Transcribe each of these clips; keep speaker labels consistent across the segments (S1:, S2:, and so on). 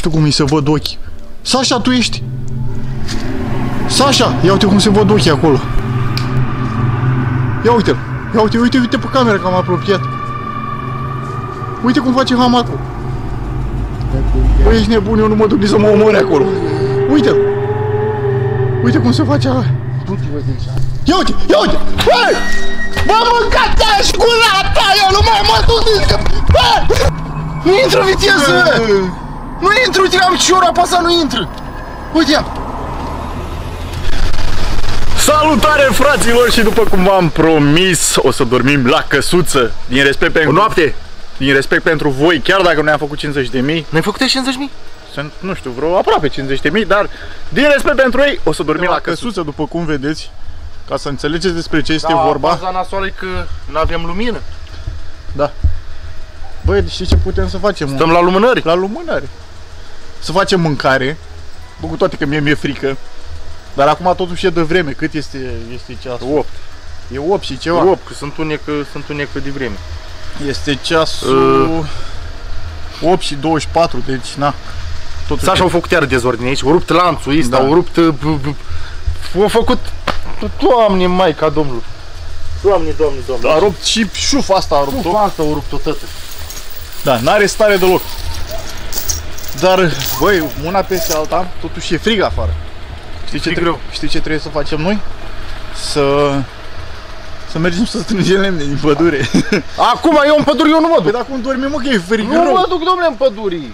S1: uite cum mi se văd ochii. Sasha, tu ești? Sasha, ia uite cum se văd ochii acolo. Ia uite-l. Ia uite, uite, uite pe cameră că am apropiat. Uite cum face hamacul. Băi, ești nebun, eu nu mă duc să mă omori acolo. Uite-l. Uite cum se face ala. Ia uite, ia uite. Băi! Bă, mâncat-te și gura ta, eu nu mai mă duc. Bă! Nu intră viteză! Nu intră, uite, am ciorul apasat, nu intră. Uite, ia. Salutare, fraților, și după cum v-am promis, o să dormim la căsuță. Din respect pentru... O noapte! Din respect pentru voi, chiar dacă nu ne-am făcut 50.000.
S2: Ne-ai făcut 50.000?
S1: Sunt, nu știu, vreo aproape 50.000, dar din respect pentru ei, o să dormim la căsuță, după cum vedeți. Ca să înțelegeți despre ce este vorba.
S2: Baza nasoală e că nu avem lumină.
S1: Da. Băi, știi ce putem să facem?
S2: Stăm la lumânări.
S1: La lumânări. Să facem mâncare. Bă, cu toate că mi-e frică. Dar acum totuși e de vreme. Cât este ceasul?
S2: 8.
S1: E 8 și ceva.
S2: 8, că sunt unecă de vreme.
S1: Este ceasul 8 și 24, deci na.
S2: Sasha au făcut iar dezordine aici, au rupt lanțul ăsta, au rupt... Au făcut... Doamne, Maica Domnului! Doamne, Doamne, Doamne!
S1: A rupt și șufa asta a rupt-o.
S2: Șufa asta a rupt-o, tătă.
S1: Da, n-are stare deloc. Dar, băi, una peste alta, totuși e frig afară. Știi ce trebuie să facem noi? Să mergem să strângem lemne din pădure.
S2: Acum eu în pădure eu nu mă duc.
S1: Păi dar cum dormi, mă, că e frig?
S2: Nu mă duc, domnule, în pădure.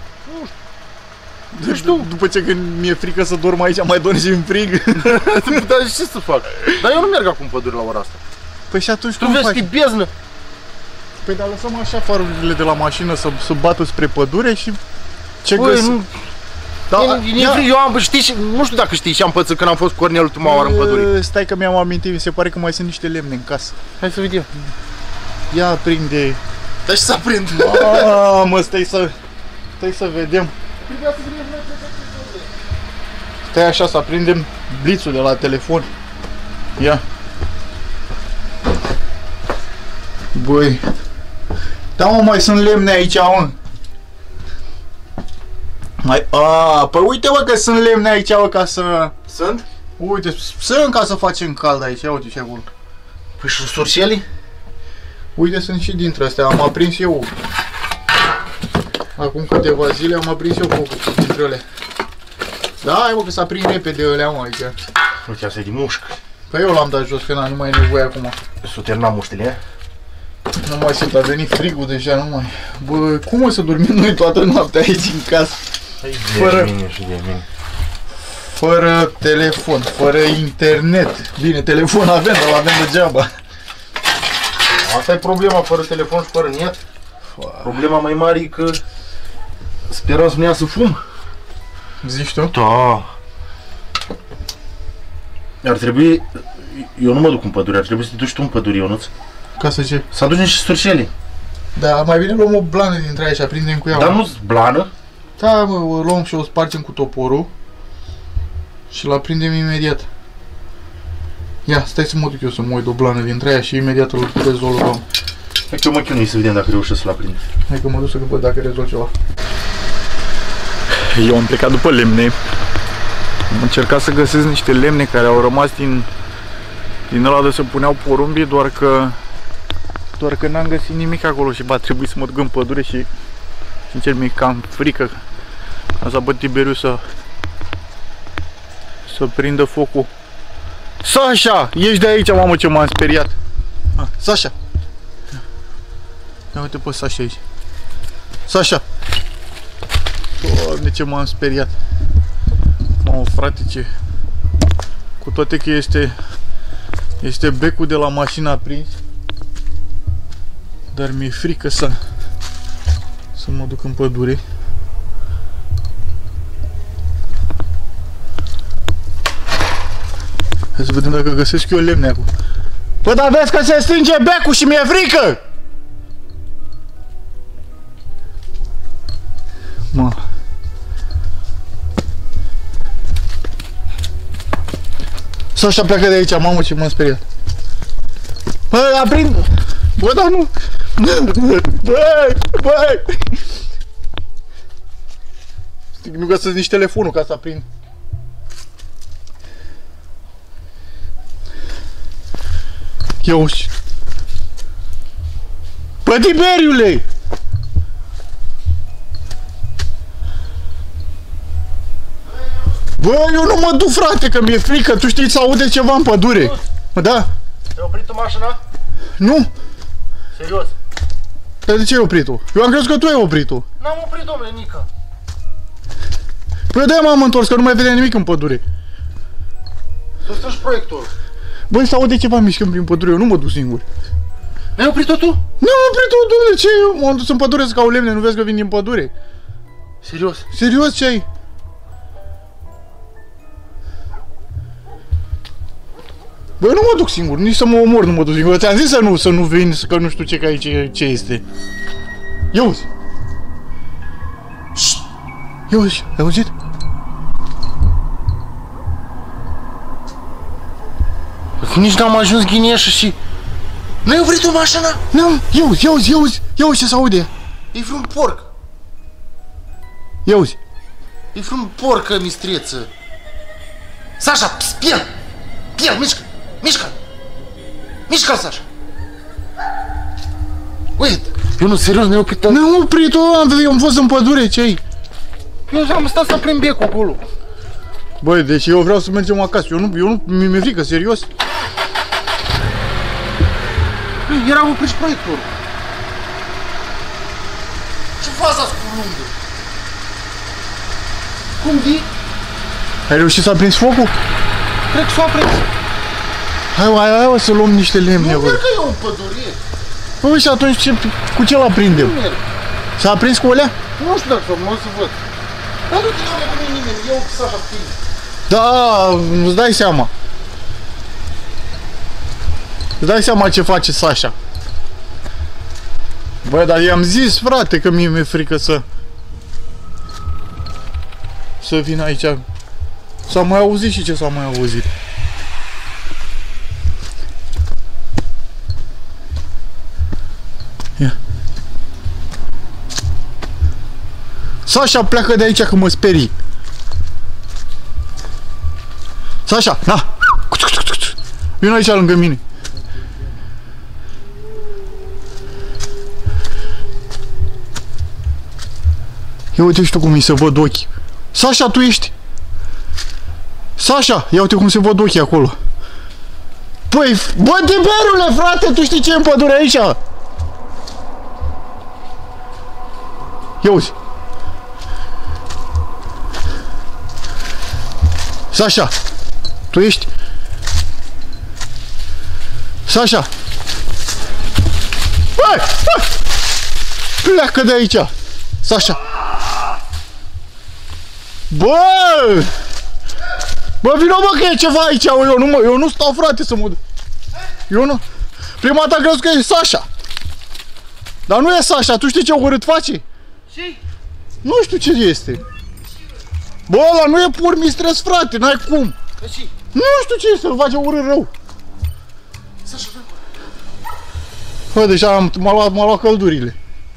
S2: Nu știu.
S1: După ce când mi-e frică să dorm aici, mai dorm și în frig.
S2: Dar ce să fac? Dar eu nu merg acum în pădure la ora asta.
S1: Păi și atunci
S2: tu
S1: cum
S2: vezi
S1: faci?
S2: că e beznă.
S1: Păi dar lăsăm așa farurile de la mașină să bată spre pădure și ce
S2: Băi,
S1: găsim?
S2: nu... Eu am, știi, nu știu dacă știi ce am pățit când am fost cu Cornel ultima oară în pădure.
S1: Stai că mi-am amintit, mi se pare că mai sunt niște lemne în casă.
S2: Hai să vedem.
S1: Ia prinde.
S2: Dar și să aprind.
S1: Mă, stai să vedem. Stai așa să aprindem blițul de la telefon. Ia. Băi. Da, mă, mai sunt lemne aici, mă. Păi uite, mă, că sunt lemne aici, mă, ca să...
S2: Sunt?
S1: Uite, sunt ca să facem cald aici, ia uite ce acolo.
S2: Păi și surșelii?
S1: Uite, sunt și dintre astea, am aprins eu. Acum câteva zile am aprins eu focul dintre ele. Da, hai, mă, că s-a prins repede ălea, mă, aici.
S2: Uite, asta e de mușcă.
S1: Păi eu l-am dat jos, că nu mai e nevoie acum.
S2: S-o terminat muștele.
S1: Nu mai simt, a venit frigul deja, nu mai... Bă, cum o să dormim noi toată noaptea aici în casă? Fără telefon, fără internet. Bine, telefon avem, dar l-avem degeaba.
S2: Asta e problema, fără telefon și fără net. Problema mai mare e că sperăm să nu iasă fum.
S1: Zici tu?
S2: Da. Ar trebui... Eu nu mă duc în pădure, ar trebui să te duci tu în pădure, Ionuț.
S1: Ca să ce?
S2: Să aduci niște surșele.
S1: Da, mai bine luăm o blană dintre aia și aprindem cu ea.
S2: Dar nu-s blană?
S1: Da, mă, o luăm și o spargem cu toporul și l aprindem imediat. Ia, stai să mă duc eu să mă uit o blană dintre aia și imediat îl rezolvăm.
S2: Hai că eu mă chinui să vedem dacă reușesc să-l aprind.
S1: Hai că mă duc să văd dacă rezolv ceva. Eu am plecat după lemne. Am încercat să găsesc niște lemne care au rămas din ăla de se puneau porumbii, doar că n-am găsit nimic acolo și va trebui să mă duc în pădure și sincer mi-e cam frică. Am să băt Tiberiu să prindă focul. Sasha! Ești de aici, mamă, ce m-am speriat. Sasha! Ia uite pe Sasha aici. Sasha! Doamne, ce m-am speriat. Mamă, frate, ce... Cu toate că este becul de la mașină aprins. Dar mi-e frică să mă duc în pădure. Hai să vedem dacă găsesc eu lemne acum. Păi dar vezi că se stinge becul și mi-e frică! Mă. Sasha, pleacă de aici, mamă, ce m-am speriat. Bă, aprind! Bă, dar nu! Băi! Băi! Nu găsesc nici telefonul ca să aprind. Ia uși. Bă, Tiberiule! Bă, eu nu mă duc, frate, că mi-e frică. Tu știi, să aude ceva în pădure. Da?
S2: Te-ai oprit tu mașina?
S1: Nu?
S2: Serios?
S1: Dar de ce ai oprit-o? Eu am crezut că tu ai oprit-o.
S2: N-am oprit, domnule, Nica.
S1: Păi de-aia m-am întors, că nu mai vedea nimic în pădure.
S2: Să strângi proiectorul.
S1: Băi, să aude ceva mișcând prin pădure, eu nu mă duc singur.
S2: N-ai oprit-o tu?
S1: Nu am oprit-o, domnule, ce? Eu m-am dus în pădure să caut lemne, nu vezi că vin din pădure?
S2: Serios?
S1: Serios, ce ai? Băi, nu mă duc singur, nici să mă omor nu mă duc singur. Ți-am zis să nu vin, că nu știu ce, că aici ce este. Ia uzi! Ia uzi, ai auzit?
S2: Nici n-am ajuns Ghinieșă și... N-ai oprit tu mașina?
S1: N-am, ia uzi, ia uzi, ia uzi, ia uzi ce se aude.
S2: E vreun porc.
S1: Ia uzi.
S2: E vreun porcă mistreță. Sasha, pst, piel! Piel, mișcă! Mișcă! Mișcă-l, Sasha! Uite! Eu nu, serios, n-ai oprit.
S1: N-am oprit-o, am fost în pădure, ce-ai?
S2: Eu am stat să prind becul acolo.
S1: Băi, deci eu vreau să mergem acasă, eu nu, mi-e frică, serios.
S2: Era oprit și proiectorul. Ce faza scurlungă? Cum vii?
S1: Ai reușit să aprinzi focul?
S2: Cred că s-o aprins.
S1: Hai să luăm niște lemne,
S2: Nu
S1: bă.
S2: merg că eu în pădurie.
S1: Păi, și atunci cu ce l-aprindem?
S2: Nu merg.
S1: S-a aprins cu alea?
S2: Nu știu dacă mă să văd. Dar nu te dau cu mine nimeni, eu cu Sasha prins.
S1: Da, îți dai seama. Îți dai seama ce face Sasha. Băi, dar i-am zis, frate, că mie mi-e frică să vin aici. S-a mai auzit și ce s-a mai auzit. Ia. Sasha, pleacă de aici că mă sperii. Sasha, na! Vino aici lângă mine. Ia uite și tu cum îi se văd ochii. Sasha, tu ești? Sasha, ia uite cum se văd ochii acolo. Păi, bă, Tiberiule, frate, tu știi ce e în pădure aici? Ia uzi. Sasha, tu ești? Sasha! Băi! Pleacă de aici! Sasha! Bă! Bă, vino, mă, că e ceva aici! Eu nu stau, frate, să mă duc! Eu nu... Prima dată crezut că e Sasha! Dar nu e Sasha, tu știi ce urât face?
S2: Ce?
S1: Nu știu ce este! Bă, ăla nu e pur mistres, frate, n-ai cum!
S2: Ce?
S1: Nu știu ce este, îl face urât rău!
S2: Sasha, vă.
S1: Bă, deja m-a luat căldurile.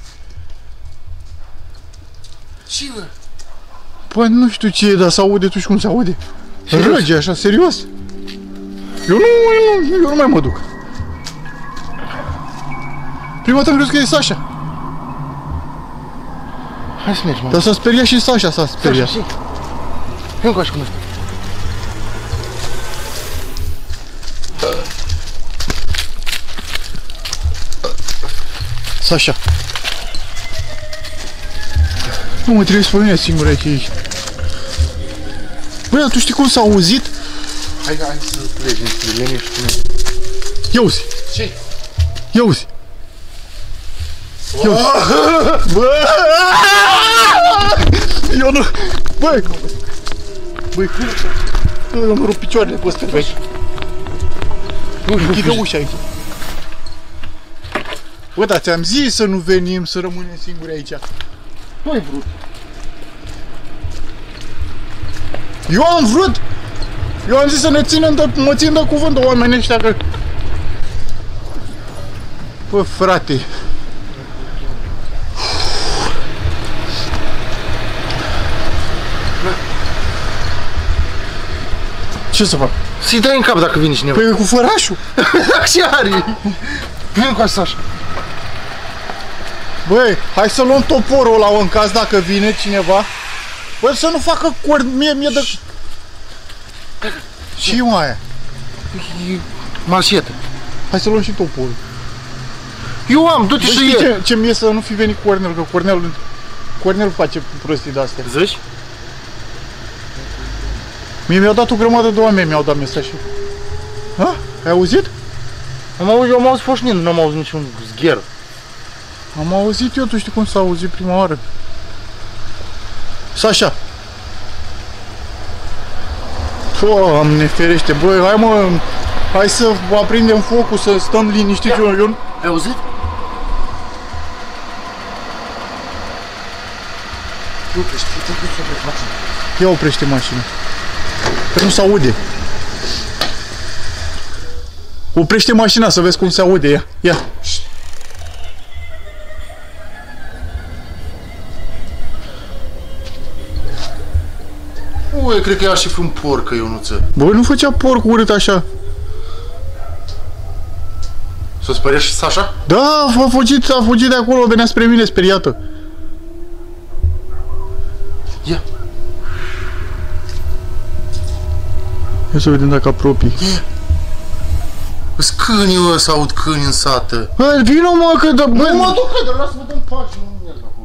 S2: Ce, mă?
S1: Bă, nu știu ce e, dar s-aude, tu știi cum se aude? Răge așa, serios? Eu nu mai mă duc. Prima dată am crezut că e Sasha.
S2: Hai să mergem, mă.
S1: Dar s-a speriat și Sasha s-a speriat.
S2: Sasha, eu încoace cu noi.
S1: Sasha. Nu mă trebuie să spune singur aici. Băi, dar tu știi cum s-a auzit?
S2: Hai să pleci din liniște și cu noi.
S1: Ia uzi.
S2: Ce?
S1: Ia uzi. Ia uzi. Bă! Eu nu... Băi! Băi, cum? Eu nu rup picioarele pe ăsta. Închide ușa aici. Bă, dar ți-am zis să nu venim, să rămânem singuri aici.
S2: Nu ai vrut.
S1: Eu am vrut! Eu am zis să ne ținem mă țin de cuvânt de oamenii ăștia că... Bă, frate... Ce să fac?
S2: Să-i dai în cap dacă vine cineva.
S1: Păi cu fărașul.
S2: Ce are? Vin cu asta așa.
S1: Băi, hai să luăm toporul ăla în caz dacă vine cineva. Băi, să nu facă mie de... Ce e aia?
S2: E mașetă.
S1: Hai să luăm și toporul.
S2: Eu am, du-te și
S1: Știi ce mie să nu fi venit Cornel, că Cornel face prostii de-astea.
S2: Zici?
S1: Mie mi-au dat o grămadă de oameni, mi-au dat mesaje. Ha? Ai auzit?
S2: Eu am auzit foșnind, nu am auzit niciun zgher.
S1: Am auzit eu, tu știi cum s-a auzit prima oară. Sasha! Doamne ferește, băi, hai mă, hai să aprindem focul, să stăm liniștiți. Eu...
S2: Ai auzit?
S1: Ia oprește mașina. Că nu se aude. Oprește mașina să vezi cum se aude, ia, ia.
S2: Ui, cred că ia și un porc, Ionuță.
S1: Băi, nu făcea porc urât așa.
S2: S-o spărea și Sasha?
S1: Da, a fugit de acolo, venea spre mine speriată.
S2: Ia.
S1: Ia să vedem dacă apropii.
S2: Îți câinii ăia, să aud câini în sată.
S1: Băi, vină mă, că da, băi,
S2: Nu mă duc, că lasă-mă de-n pace, nu merg acolo.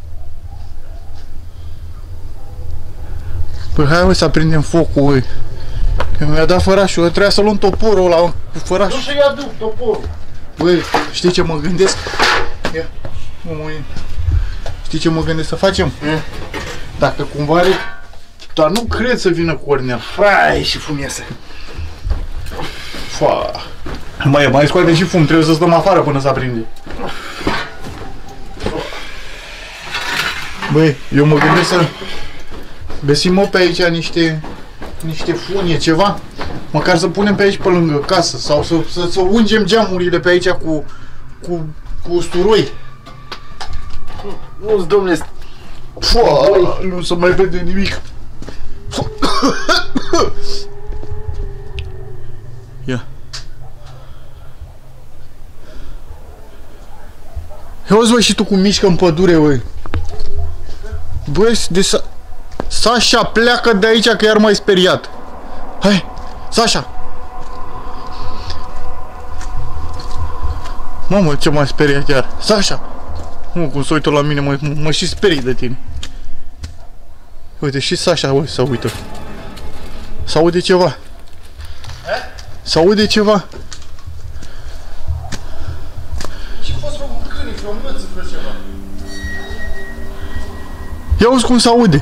S1: Păi hai mă să aprindem focul, băi. Că mi-a dat fărașul, trebuia să luăm toporul ăla cu fărașul.
S2: Nu și-i aduc toporul.
S1: Băi, știi ce mă gândesc? Ia, știi ce mă gândesc să facem? Dacă cumva are... Dar nu cred să vină Cornel.
S2: Fai și fum iese.
S1: Fa. Mai scoate și fum, trebuie să stăm afară până să aprinde. Băi, eu mă gândesc să găsim mă pe aici niște funie, ceva. Măcar să punem pe aici pe lângă casă sau să ungem geamurile pe aici cu usturoi.
S2: Nu-ți, domne,
S1: Nu se mai vede nimic. Ia. Ia uzi, băi, și tu cum mișcă în pădure, băi. Băi, Sasha, pleacă de aici că i-ar mai speriat. Hai, Sasha. Mamă, ce m-a speriat chiar. Sasha. Nu, cum se uită la mine, mă și sperii de tine. Uite, și Sasha, băi, se uită. S-aude ceva. S-aude ceva.
S2: Ce fost făcut câinii, vreo măță, vreo ceva?
S1: Ia uzi cum s-aude.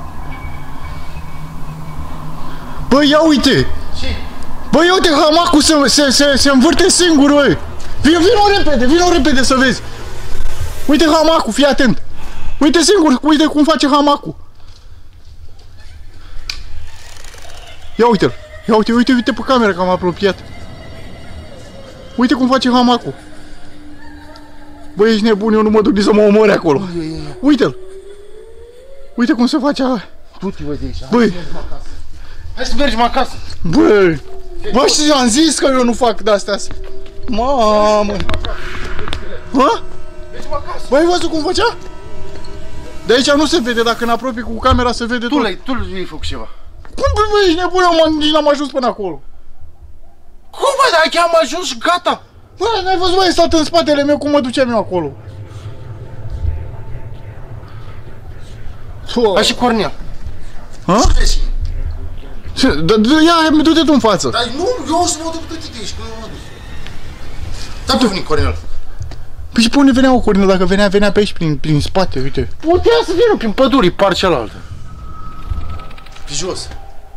S1: Băi, ia uite!
S2: Ce?
S1: Băi, ia uite, hamacul se învârte singur, băi! Vino repede să vezi! Uite hamacul, fii atent! Uite singur, uite cum face hamacul! Ia uite-l! Ia uite pe cameră că am apropiat! Uite cum face hamacul! Băi, ești nebun, eu nu mă duc nici să mă omori acolo! Uite-l! Uite cum se face aia!
S2: Du-te, băi, de aici.
S1: Băi!
S2: Hai să mergem acasă.
S1: Băi! Bă, și am zis că eu nu fac de-astea. Mamă! Hă?
S2: Mergem acasă.
S1: Băi, ai văzut cum făcea? De aici nu se vede, dacă ne apropii cu camera se vede tot.
S2: Tu le-ai făcut ceva.
S1: Cum, băi, ești nebun, eu nici n-am ajuns până acolo.
S2: Cum, bă, dar chiar am ajuns și gata.
S1: Bă, n-ai văzut, băi, ai stat în spatele meu cum mă duceam eu acolo.
S2: Hai și Cornel.
S1: Hă? Ia, du-te tu în față.
S2: Dar nu, eu o să mă duc de aici, că eu mă duc. Da, tu veni, Cornel.
S1: Păi și pe unde venea o Cornel? Dacă venea pe aici, prin spate, uite.
S2: Putea să vină prin păduri, par cealaltă. Pe jos.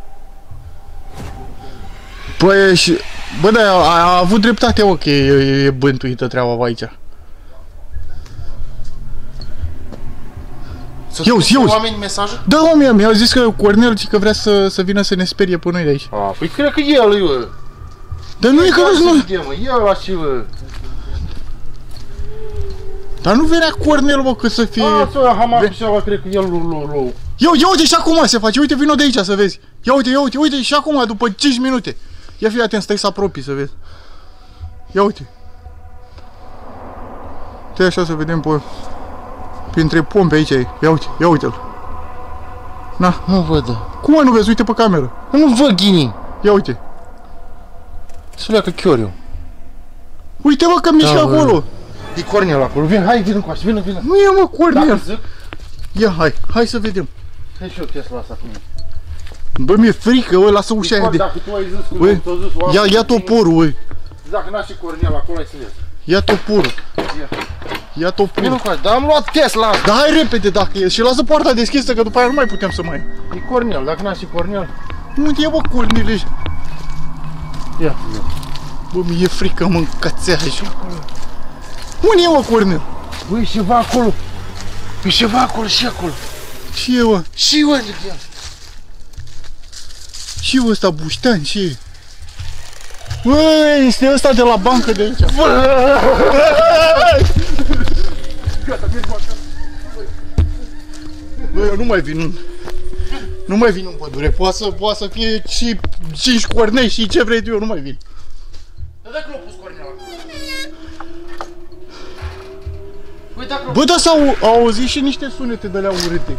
S1: Păi și... Bă, da, a avut dreptate, ok, e bântuită treaba aici. Ia uzi!
S2: Oameni mesaje?
S1: Da, oameni, mi-au zis că Cornel că vrea să vină să ne sperie pe noi de aici.
S2: Păi cred că el e.
S1: Dar nu e că nu...
S2: El așa, bă.
S1: Dar nu venea Cornel, bă, că să fie...
S2: Hamacul ceva, cred că el l-a
S1: Ia uite și acum se face, uite vino de aici să vezi. Ia uite și acum după 5 minute. Ia fii atent, stai să apropii să vezi. Ia uite. Stai așa să vedem pe... Printre pompe aici e. Ia uite-l. Na.
S2: Nu văd.
S1: Cum nu vezi? Uite pe cameră.
S2: Nu văd ghini.
S1: Ia uite.
S2: Să leacă chioriu.
S1: Uite mă că mișcă acolo.
S2: E Cornel acolo. Hai, vin încoace, vin.
S1: Nu e mă Cornel. Ia, hai să vedem.
S2: Hai și eu Tesla asta cu mine.
S1: Bă, mi-e frică, bă, lasă ușa aia de...
S2: Dacă tu ai zis cu
S1: Ia toporul, băi.
S2: Dacă n-a și Cornel acolo, hai să vezi.
S1: Ia toporul. Ia
S2: Vin
S1: toporul.
S2: încoace, dar am luat Tesla.
S1: Da, hai repede dacă e. Și lasă poarta deschisă, că după aia nu mai putem să mai...
S2: E Cornel, dacă n-a și Cornel.
S1: Unde e, bă, Cornel?
S2: Ia.
S1: Bă, mi-e frică, mă, încățea așa. Unde e, mă, Cornel?
S2: Bă, e ceva acolo. E ceva acolo și acolo.
S1: Ce e, mă?
S2: Și unde e?
S1: Și ăsta buștean, ce e? Băi, este ăsta de la bancă de aici. Băi, eu nu mai vin. Nu mai vin în pădure. Poate să fie și 5 cornei și ce vrei tu, eu nu mai vin.
S2: Dar dacă l-a pus Cornel acolo? Băi, dacă
S1: Bă, dar s-au auzit și niște sunete de alea urâte.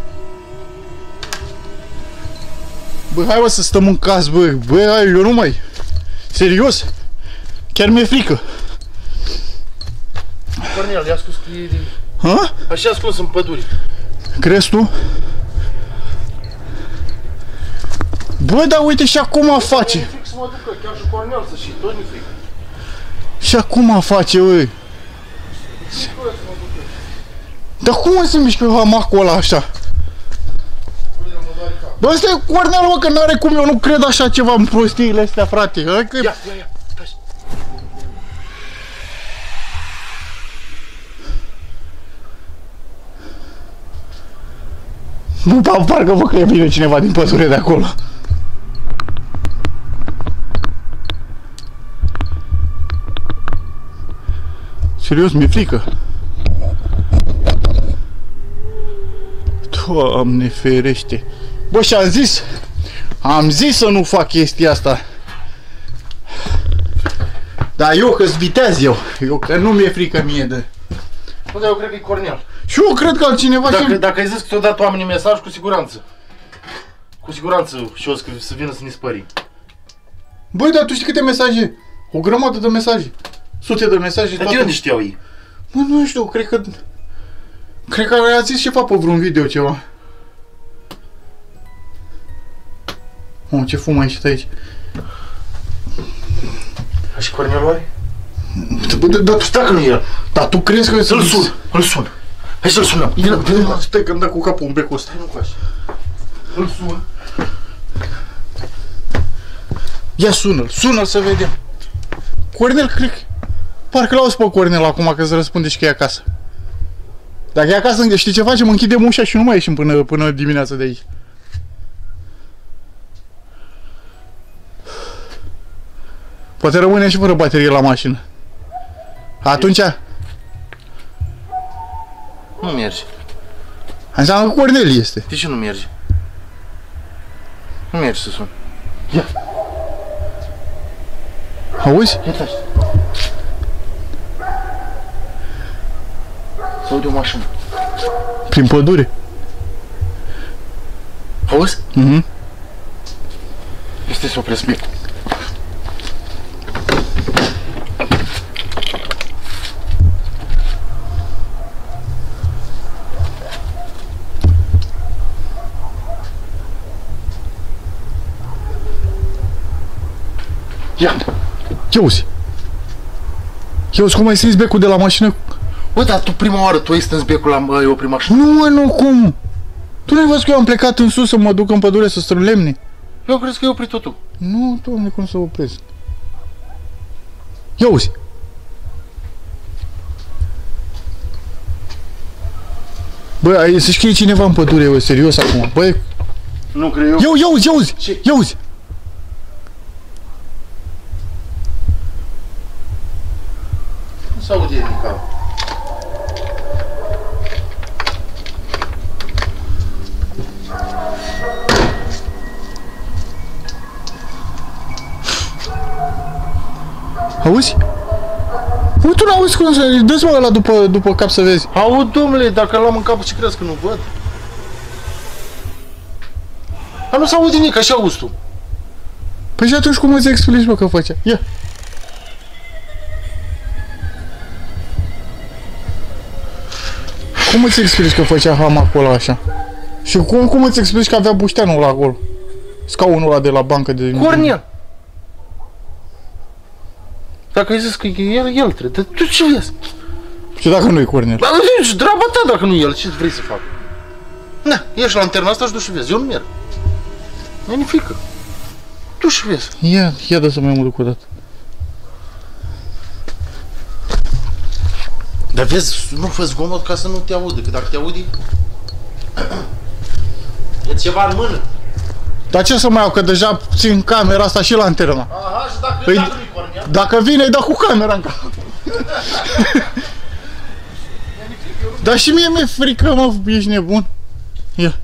S1: Bă, hai, bă, să stăm în caz, bă. Bă, hai, eu nu mai... Serios? Chiar mi-e frică.
S2: Cornel, i-a spus că e...
S1: Ha?
S2: Așa a spus în pădure.
S1: Crezi tu? Bă, dar uite și acum face.
S2: Mi-e frică să mă ducă, chiar și Cornel să știi, tot mi-e frică.
S1: Și acum face, băi. Dar cum se mișcă hamacul ăla așa? Bă, ăsta e Cornel, bă, că n-are cum, eu nu cred așa ceva în prostiile astea, frate. Hai că...
S2: Ia, stai.
S1: Bă, parcă vă că e bine cineva din pădure de acolo. Serios, mi-e frică. Doamne ferește. Bă, și am zis să nu fac chestia asta. Dar eu că-s viteaz eu că nu mi-e frică mie de...
S2: Bă, dar eu cred că e Cornel.
S1: Și eu cred că altcineva și...
S2: Dacă ai zis că ți-au dat oamenii mesaj, cu siguranță. Cu siguranță și eu să vină să ne spări.
S1: Băi, dar tu știi câte mesaje? O grămadă de mesaje. Sute de mesaje.
S2: Dar de unde știau ei?
S1: Bă, nu știu, cred că a zis ceva pe vreun video ceva. Oh, ce fum ai ieșit aici.
S2: A și Cornel oare?
S1: Dar tu stai că nu e el. Dar tu crezi că...
S2: Îl sun. Hai să-l sunăm.
S1: Stai că-mi dă cu capul în becul ăsta.
S2: Nu cu așa. Îl sun.
S1: Ia sună-l să vedem. Cornel, cred că... Parcă l-auzi pe Cornel acum că îți răspunde și că e acasă. Dacă e acasă, știi ce facem? Închidem ușa și nu mai ieșim până dimineața de aici. Poate rămânem și fără baterie la mașină. Atunci...
S2: Nu merge.
S1: Înseamnă că Cornel este.
S2: De ce nu merge? Nu merge să sun. Ia.
S1: Auzi?
S2: Ia taci. Se aude o mașină.
S1: Prin pădure.
S2: Auzi?
S1: Mhm.
S2: Este să opresc mic. Ia!
S1: Ia uzi! Ia uzi cum ai strâns becul de la mașină?
S2: Bă, dar tu prima oară tu ai stâns becul la oprit mașină?
S1: Nu, mă, nu, cum? Tu nu-ai văzut că eu am plecat în sus să mă duc în pădure să strâng lemne?
S2: Eu cred că ai oprit totul.
S1: Nu, Doamne, cum să opresc? Ia uzi! Bă, să știe cineva în pădure, bă, serios acum. Băi,
S2: Nu cred eu.
S1: ia uzi!
S2: Ce?
S1: Ia uzi!
S2: Nu se aude nimic.
S1: Auzi? Uite, tu n-auzi cum se... Dă-ți mă ăla după cap să vezi.
S2: Aud, domnule, dacă l-am în cap, ce crezi că nu văd? Dar nu s-aude nimic, așa auzi tu.
S1: Păi și atunci cum îți explici, bă, că făcea? Ia! Cum îți explici că făcea hamacul ăla așa? Și cum îți explici că avea bușteanul ăla acolo? Scaunul ăla de la bancă de...
S2: Cornel! Dacă ai zis că e el trebuie, dar tu ce vezi?
S1: Și dacă nu e Cornel?
S2: Dar nu draba ta dacă nu e el, ce vrei să fac? Na, ieși la lanterna asta și du și vezi, eu nu merg. Nu-i ni frică. Du și vezi.
S1: Ia dă să mai mă duc o dată.
S2: Dar vezi, nu fă zgomot ca să nu te audă, că dacă te audi... E ceva în mână.
S1: Dar ce să mai iau, că deja țin camera asta și lanterna.
S2: Aha, și dacă
S1: Păi,
S2: nu-i Cornel?
S1: dacă vine, îi dau cu camera în cap. Dar și mie mi-e frică, mă, ești nebun. Ia.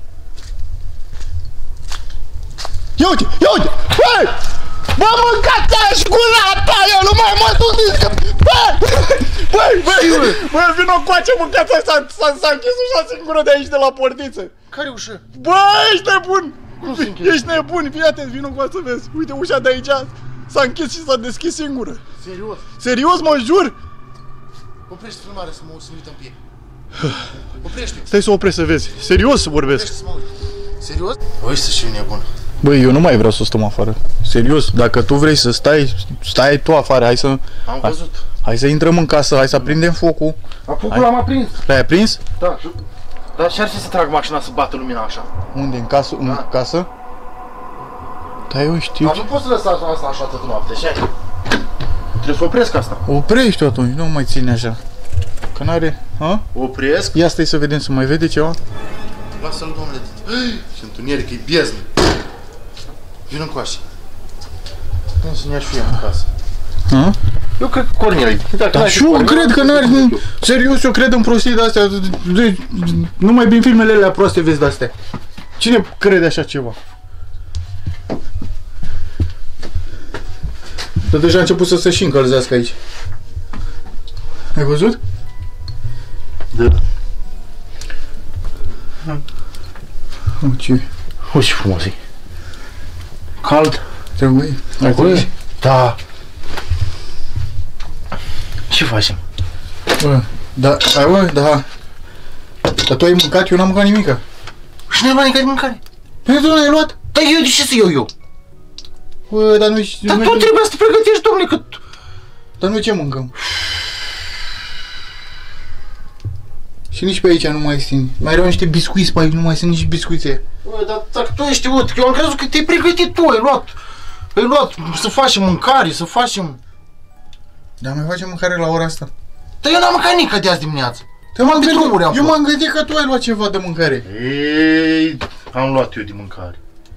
S1: Ia uite, ia uite! Băi! Bă, mâncați-a și gura ta, eu nu mai mă duc nici că... Băi, vino coace, mâncați-a, s-a închis ușa singură de aici, de la portiță.
S2: Care ușă?
S1: Bă, ești nebun!
S2: Cum se închide?
S1: Ești nebun, fii atent, vino cu să vezi. Uite, ușa de aici s-a închis și s-a deschis singură.
S2: Serios?
S1: Serios, mă jur?
S2: Oprește filmarea să mă uităm pe ei. Oprește.
S1: Stai să opresc să vezi. Serios vorbesc.
S2: Oprește să mă uit. Serios? Oi să știu nebun.
S1: Băi, eu nu mai vreau să stăm afară. Serios, dacă tu vrei să stai tu afară, hai să...
S2: Am văzut.
S1: Hai să intrăm în casă, hai să aprindem focul.
S2: Focul l-am aprins.
S1: L-ai aprins?
S2: Da. Dar ce ar fi să trag mașina să bată lumina așa?
S1: Unde? În casă? În casă? Da, eu știu.
S2: Dar nu poți să lăsa asta așa toată noaptea, așa? Trebuie să opresc asta.
S1: Oprești-o atunci, nu mai ține așa. Că n-are... Ha?
S2: Opresc?
S1: Ia stai să vedem, să mai vede ceva.
S2: Lasă-l, domnule. Și întuneric, e beznă. Vino încoace. Trebuie să ne ia și eu în casă.
S1: Ha?
S2: Eu cred că Cornel.
S1: Dar și eu cred că n-are... Serios, eu cred în prostii de-astea. Numai din filmele alea proaste vezi de-astea. Cine crede așa ceva? Dar deja a început să se și încălzească aici. Ai văzut?
S2: Da.
S1: Ce?
S2: Uite ce frumos e. Cald.
S1: Trebuie? Acolo?
S2: Da. Ce facem?
S1: Bă, da, hai bă, da. Dar tu ai mâncat, eu n-am mâncat nimica.
S2: Și n-ai luat nicăieri mâncare?
S1: Păi tu n-ai luat?
S2: Dar eu de ce să iau eu?
S1: Bă, dar nu-i...
S2: Dar tu trebuie să te pregătești, domnule, că...
S1: Dar noi ce mâncăm? Și nici pe aici nu mai sunt. Mai erau niște biscuiți pe aici, nu mai sunt nici biscuițe.
S2: Bă, dar dacă tu ești ut, eu am crezut că te-ai pregătit tu, ai luat să facem mâncare, să facem...
S1: Dar mai facem mâncare la ora asta.
S2: Dar eu n-am mâncat nică de azi dimineață.
S1: Eu m-am gândit că tu ai luat ceva de mâncare.
S2: Ei, am luat eu de mâncare.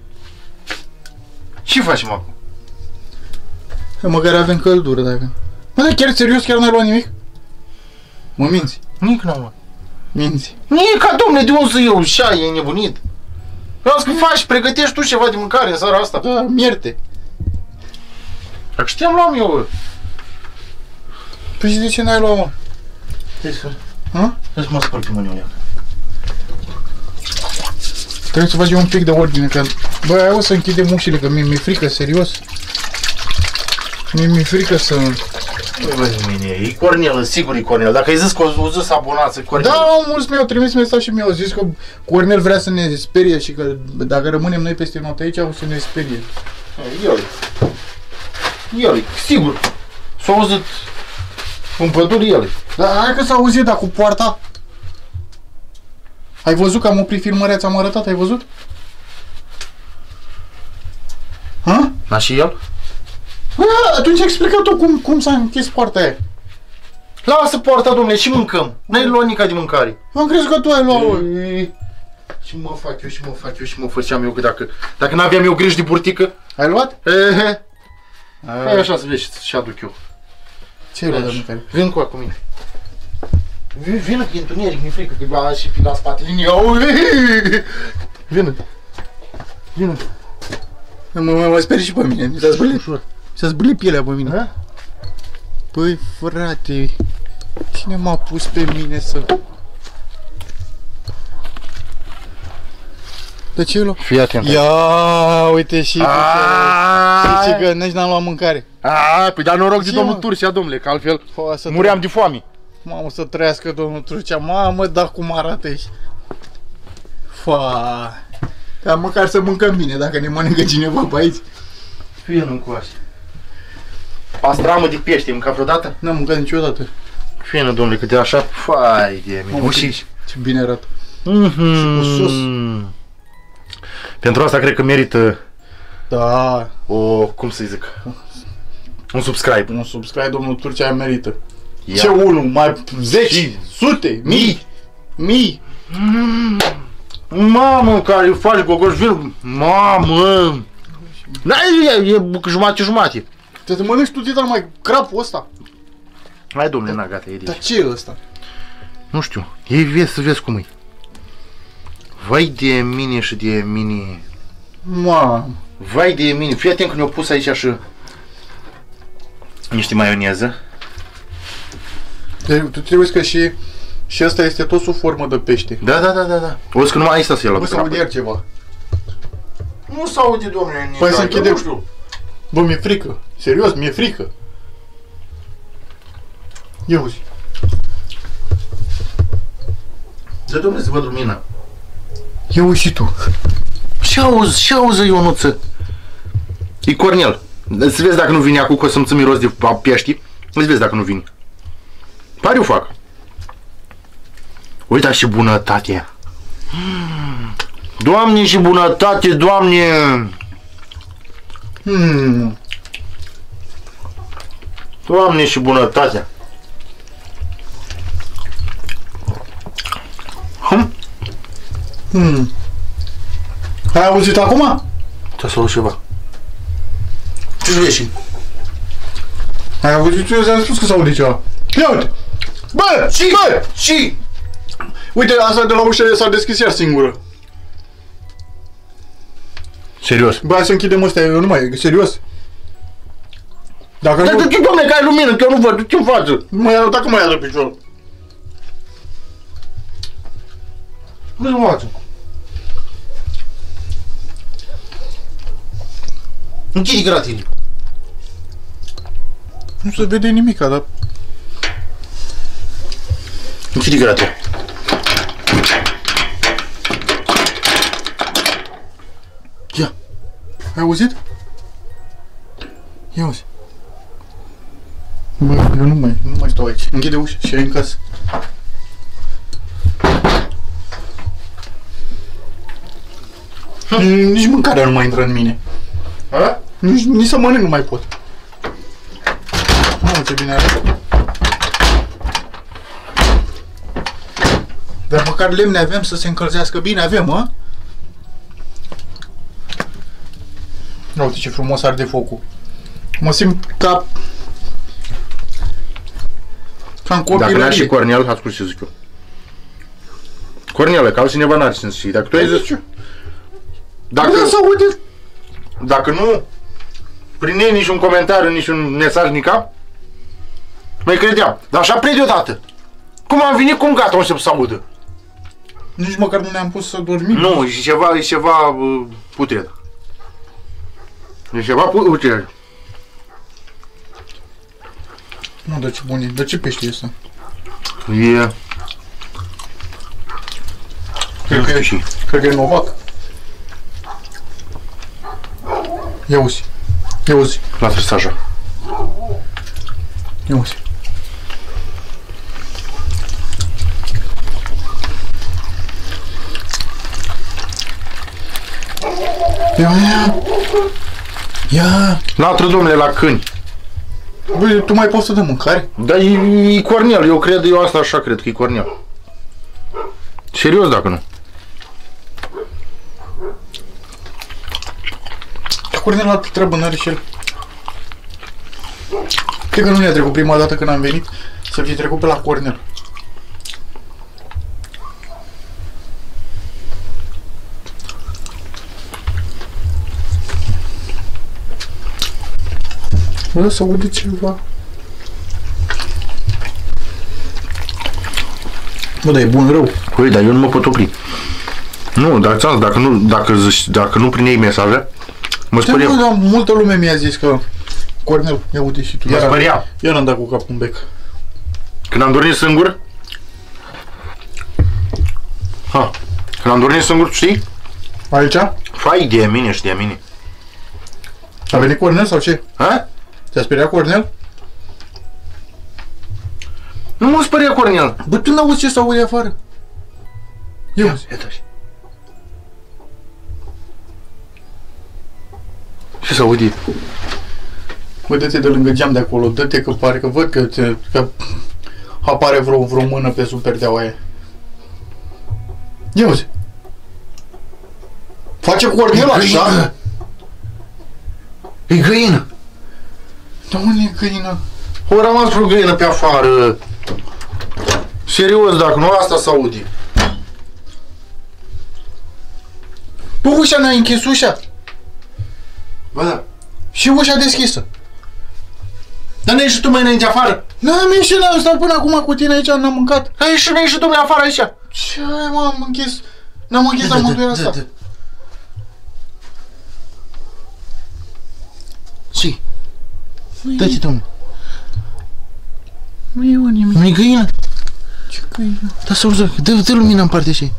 S2: Ce facem acum?
S1: Măcar avem căldură, dacă... Mă, dar chiar serios, chiar n-ai luat nimic? Mă minți?
S2: Nici n-am luat.
S1: Minți.
S2: Nica, domne, de unde să iau? Și e nebunit. Eu am că faci, pregătești tu ceva de mâncare în seara asta.
S1: Da, mierte.
S2: Dacă știam, luam eu.
S1: Păi și de ce n-ai luat, mă? Ha?
S2: Trebuie să mă spăl pe mâini, ia.
S1: Trebuie să facem un pic de ordine, că... Bă, hai o să închidem ușile, că mi-e frică, serios. Mi-e frică să...
S2: Nu vezi mine, e Cornel, sigur e Cornel. Dacă ai zis că o zis abonați, Cornel.
S1: Da, mulți mi-au trimis mesaj și mi-au zis că Cornel vrea să ne sperie și că dacă rămânem noi peste noapte aici, o să ne sperie.
S2: El, sigur. S-a auzit în pădure el.
S1: Dar hai că s-a auzit, dar cu poarta. Ai văzut că am oprit filmarea, ți-am arătat, ai văzut? Ha?
S2: Na și el?
S1: Bă, atunci explică tu cum s-a închis poarta aia.
S2: Lasă poarta, domnule, și mâncăm. N-ai luat nica de mâncare.
S1: Eu am crezut că tu ai luat.
S2: Ce mă făceam eu, că dacă n-aveam eu grijă de burtică.
S1: Ai luat?
S2: Hai așa să vezi și aduc eu.
S1: Ce ai luat de mâncare?
S2: Vin cu mine. Vină că e întuneric, mi-e frică că e și la spatele linii. Vină.
S1: Mă sperii și pe mine, mi s-a zbârlit pielea pe mine. Păi, frate, cine m-a pus pe mine să... De ce e
S2: Fii atent.
S1: Ia, uite și că nici n-am luat mâncare.
S2: Păi dar noroc de
S1: Ce,
S2: domnul
S1: mă?
S2: Turcia, domnule, că altfel
S1: Să
S2: muream de foame.
S1: Mamă, să trăiască domnul Turcea. Mamă, dar cum arată aici. Fa. Ca măcar să mâncăm bine, dacă ne mănâncă cineva pe aici.
S2: Fie nu încoace. Pastramă de pește, ai mâncat vreodată?
S1: N-am mâncat niciodată.
S2: Fie nu, domnule, că de așa, fai de mine.
S1: Mamă,
S2: Uși.
S1: ce bine arată.
S2: Și
S1: cu sos.
S2: Pentru asta cred că merită
S1: Da.
S2: cum să-i zic, un subscribe.
S1: Un subscribe, domnul Turcea merită.
S2: Ia.
S1: Ce unul? Mai 10, sute, mii.
S2: Mamă, care îi faci gogoș vin. Mamă. E jumate.
S1: Te mănânci tu, dar mai crapul ăsta.
S2: Hai, domnule, na, gata, e de
S1: Dar
S2: aici.
S1: ce e ăsta?
S2: Nu știu, ei vezi cum e. Vai de mine și de mine.
S1: Mamă.
S2: Vai de mine, fii atent că ne-au pus aici și niște maioneză.
S1: Tu trebuie că și ăsta este tot sub formă de pește.
S2: Da. O că numai aici să ia la
S1: Bă, să aud iar ceva.
S2: Nu s-aude, domnule,
S1: Păi să
S2: nu
S1: închidem.
S2: știu.
S1: Bă, mi-e frică. Serios, mi-e frică. Ia uzi.
S2: Da, domnule, să văd lumina.
S1: Ia uzi și tu.
S2: Ce auzi, Ionuță? E Cornel. Să vezi dacă nu vine acum, că o să-mi ți miros de pești. Să vezi dacă nu vine. Pare eu fac. Uita și bunătate. Doamne, și bunătate, Doamne! Doamne, și bunătatea!
S1: Ai auzit acum?
S2: Trebuie să luăm ceva. Ce ieși?
S1: Ai auzit? Eu ți-am spus că s-aude ceva. Ia uite! Bă!
S2: Și!
S1: Uite, asta de la ușă s-a deschis iar singură.
S2: Serios?
S1: Bă, hai să închidem ăstea, eu nu mai, serios. Dacă
S2: Dar
S1: nu...
S2: du-te, dom'le, că ai lumină, că eu nu văd, du-te în față.
S1: Dacă mai ia de picior.
S2: Du-te în față. Închide gratile.
S1: Nu se vede nimica, dar...
S2: Închide gratile. Ia.
S1: Ai auzit? Ia uzi. Bă, eu nu mai stau aici. Închide ușa și ai în casă. Nici mâncarea nu mai intră în mine.
S2: Ha?
S1: Nici să mănânc nu mai pot. Mamă, ce bine arată. Dar măcar lemne avem să se încălzească bine, avem, mă? Uite ce frumos arde focul. Mă simt ca în copilărie.
S2: Dacă n-ar și Cornel, ascult ce zic eu. Cornele, că altcineva n-are ce să știi. Dacă tu ai zis... Dacă nu primeai niciun comentariu, niciun mesaj, nica, mai credeam. Dar așa prea deodată. Cum am venit, cum gata, o să audă.
S1: Nici măcar nu ne-am pus să dormim.
S2: Nu, e ceva putred. E ceva putred.
S1: Nu, dar ce bun e. Dar ce pește e ăsta?
S2: E...
S1: Cred că e novac. Ia uzi. Ia uzi.
S2: La trăsaja.
S1: Ia uzi. Ia.
S2: Latră, domnule, la câini.
S1: Băi, tu mai poți să dai mâncare?
S2: Dar e Cornel, eu asta așa cred că e Cornel. Serios dacă nu.
S1: Cornel la treabă n-are și el. Cred că nu ne-a trecut prima dată când am venit să fi trecut pe la Cornel. Bă, să aude ceva. Bă, dar e bun rău.
S2: Păi, dar eu nu mă pot opri. Nu, dacă nu prin ei mesaje, mă speriam.
S1: Dar multă lume mi-a zis că Cornel, ia uite și tu.
S2: Mă speriam.
S1: Iar am dat cu capul în bec.
S2: Când am dormit singur? Când am dormit singur, știi?
S1: Aici?
S2: Fai de mine și de mine.
S1: A venit Cornel sau ce?
S2: Ha?
S1: Te-a speriat Cornel?
S2: Nu mă speria Cornel.
S1: Bă, tu n-auzi ce s-aude afară? Eu.
S2: Ia taci. Ce s-aude?
S1: Bă, dă-te de lângă geam de acolo, dă-te că pare că văd că apare vreo mână pe sub perdeaua aia. Ia uzi. Face Cornel așa?
S2: E găină.
S1: Da, unde e găină?
S2: O rămas vreo găină pe afară. Serios, dacă nu asta s-aude.
S1: Bă, ușa n-ai închis ușa?
S2: Bă, da.
S1: Și ușa deschisă.
S2: Dar n-ai ieșit tu mai înainte afară?
S1: N-am ieșit, n-am stat până acum cu tine aici, n-am mâncat.
S2: Ai ieșit tu mai afară aici.
S1: Ce ai, mă, am închis? N-am închis amândoi asta.
S2: Ce? Dă-te, domnule.
S1: Nu e nimic.
S2: Nu-i găină?
S1: Ce găină?
S2: Da, să auză, dă lumina în partea și.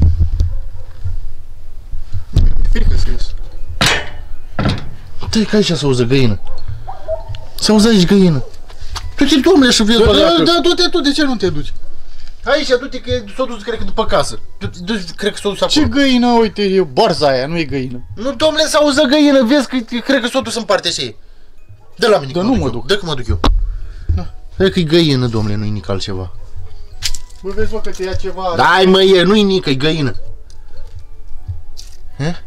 S1: Frică să ies.
S2: Dă-i că aici să auză găină. Să auză aici găină. Du-te, domnule, și vezi,
S1: Da, du-te tu, de ce nu te duci?
S2: Aici, du-te, că s-o dus, cred că după casă. Cred că s-o dus acolo.
S1: Ce găină, uite, e barza aia, nu e găină.
S2: Nu, domnule, să auză găină, vezi că cred că s-o dus în partea și. Dă la mine,
S1: Dar nu mă duc.
S2: Dă că mă duc eu.
S1: Da.
S2: Dă că-i găină, domnule, nu-i nic altceva.
S1: Bă, vezi, bă, că te ia ceva...
S2: Dai, mă, nu-i nic, e găină. He?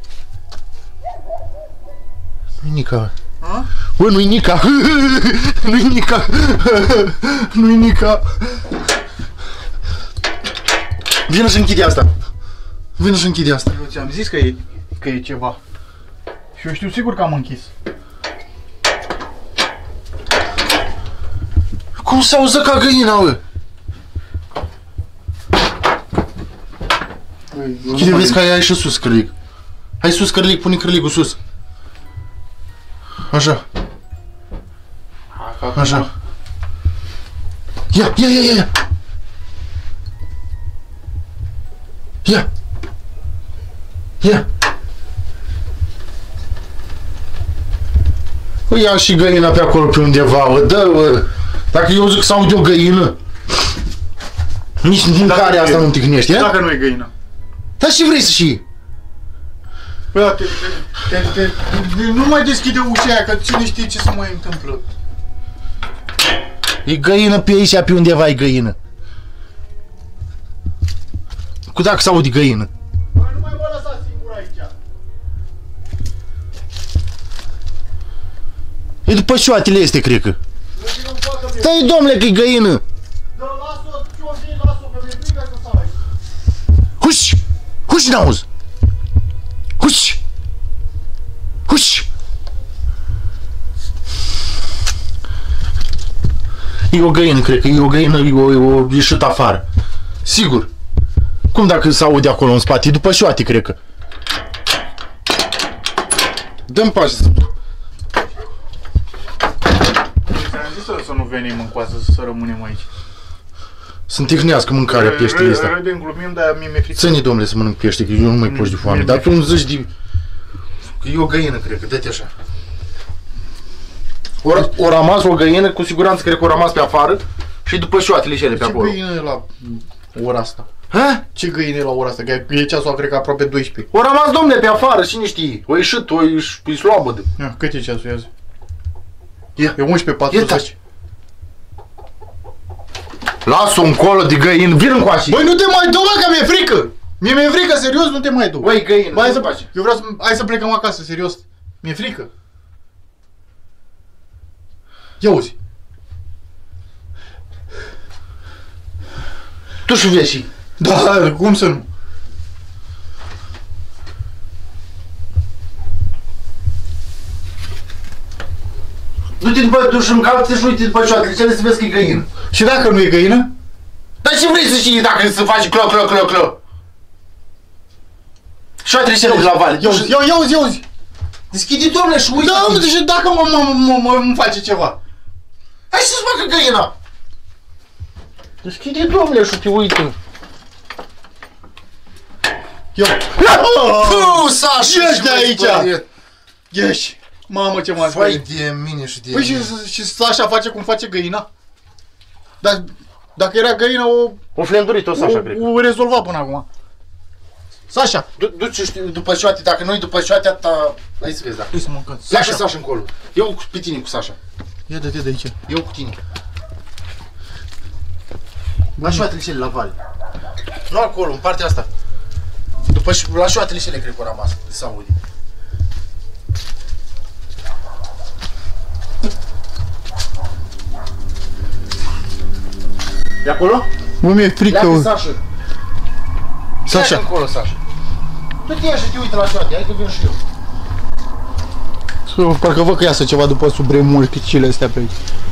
S2: Nu-i nica.
S1: A?
S2: Bă, nu-i nica. Nu-i nica. Nu-i nica. Vină și închide asta. Vină și închide asta.
S1: Eu ți-am zis că e ceva. Și eu știu sigur că am închis.
S2: Cum se auză ca găina, bă? Chide, vezi că ai și sus cârlic. Hai sus cârlic, pune cârlicul sus. Așa. Așa. Ia. Ia. Păi ia și găina pe acolo pe undeva, bă, dă, bă. Dacă eu zic să aud o găină, nici mâncarea asta nu tihnești, ia?
S1: Dacă nu e găină.
S2: Dar și vrei să și...
S1: Bă, da, nu mai deschide ușa aia, că cine știe ce se mai întâmplă.
S2: E găină pe aici, pe undeva e găină. Cu dacă se aude găină.
S1: Bă, nu mai mă lăsa singur aici.
S2: E după șoatele este, cred că. Stai, domnule, că e găină.
S1: Da, lasă-o, ce-o zi, lasă-o, că mi-e frică să stau aici.
S2: Huși! Huși, n-auzi! Huși! Huși! E o găină, cred că e o găină, e o ieșit afară. Sigur. Cum dacă se aude acolo în spate? E după șoate, cred că. Dă-mi pace.
S1: Ți-am zis să nu venim în coasă, să rămânem aici.
S2: Să-mi tihnească mâncarea peștele ăsta.
S1: Râdem, glumim, dar mie mi-e frică.
S2: Ține, domnule, să mănânc pește, că eu nu mai poți de foame. Dar tu îmi zici de... Că e o găină, cred că, dă-te așa. O rămas o găină, cu siguranță cred că o rămas pe afară și după șoatele și ele pe acolo.
S1: Ce găină e la ora asta?
S2: Ha?
S1: Ce găină e la ora asta? Că e ceasul, cred că aproape 12.
S2: O rămas, domnule, pe afară, cine știe? O ieșit, e slabă.
S1: Ia, cât e ceasul, ia zi?
S2: Ia.
S1: E 11:40.
S2: Lasă-o încolo de găină, vin încoace.
S1: Băi, nu te mai du, mă, că mi-e frică! Mi-e frică, serios, nu te mai du.
S2: Băi, găină,
S1: Băi,
S2: eu
S1: vreau să... Hai să plecăm acasă, serios. Mi-e frică. Ia uzi.
S2: Tu și vezi și.
S1: Da, cum să nu?
S2: Du-te după duș în cap, te și uite după șoatele, cele să vezi că e găină.
S1: Și dacă nu e găină?
S2: Dar ce vrei să tine dacă se face clo, clo, clo, clo. Și o trece de la vale.
S1: Ia-uzi!
S2: Deschide, domnule, și uite.
S1: Da, mă, deci dacă mă face ceva.
S2: Hai să-ți facă găina. Deschide, domnule, și te uită.
S1: Eu.
S2: Puh, Sașa!
S1: Ieși de aici! Ieși! Mamă, ce m-a
S2: Vai
S1: speriat.
S2: de mine și de
S1: Păi și Sașa face cum face găina? Dar dacă era găina,
S2: o flendurit tot Sașa, cred.
S1: o rezolva până acum. Sașa!
S2: Du-ți după șoate, dacă nu-i după șoate, atâta... Hai să vezi, da.
S1: Hai să mâncăm.
S2: Pleacă Sașa încolo. Eu pe tine cu Sașa.
S1: Ia dă-te de aici.
S2: Eu cu tine. La șoatele cele la vale. Nu acolo, în partea asta. După la șoatele cele cred că au rămas, de s-aude. E acolo?
S1: Bă, mi-e frică.
S2: Pleacă Sașa. Pleacă
S1: Sașa.
S2: încolo, Sașa. Tu te ieși și te uite la șoate, hai că vin și eu.
S1: Parcă văd că iasă ceva după sub remulticile astea pe aici.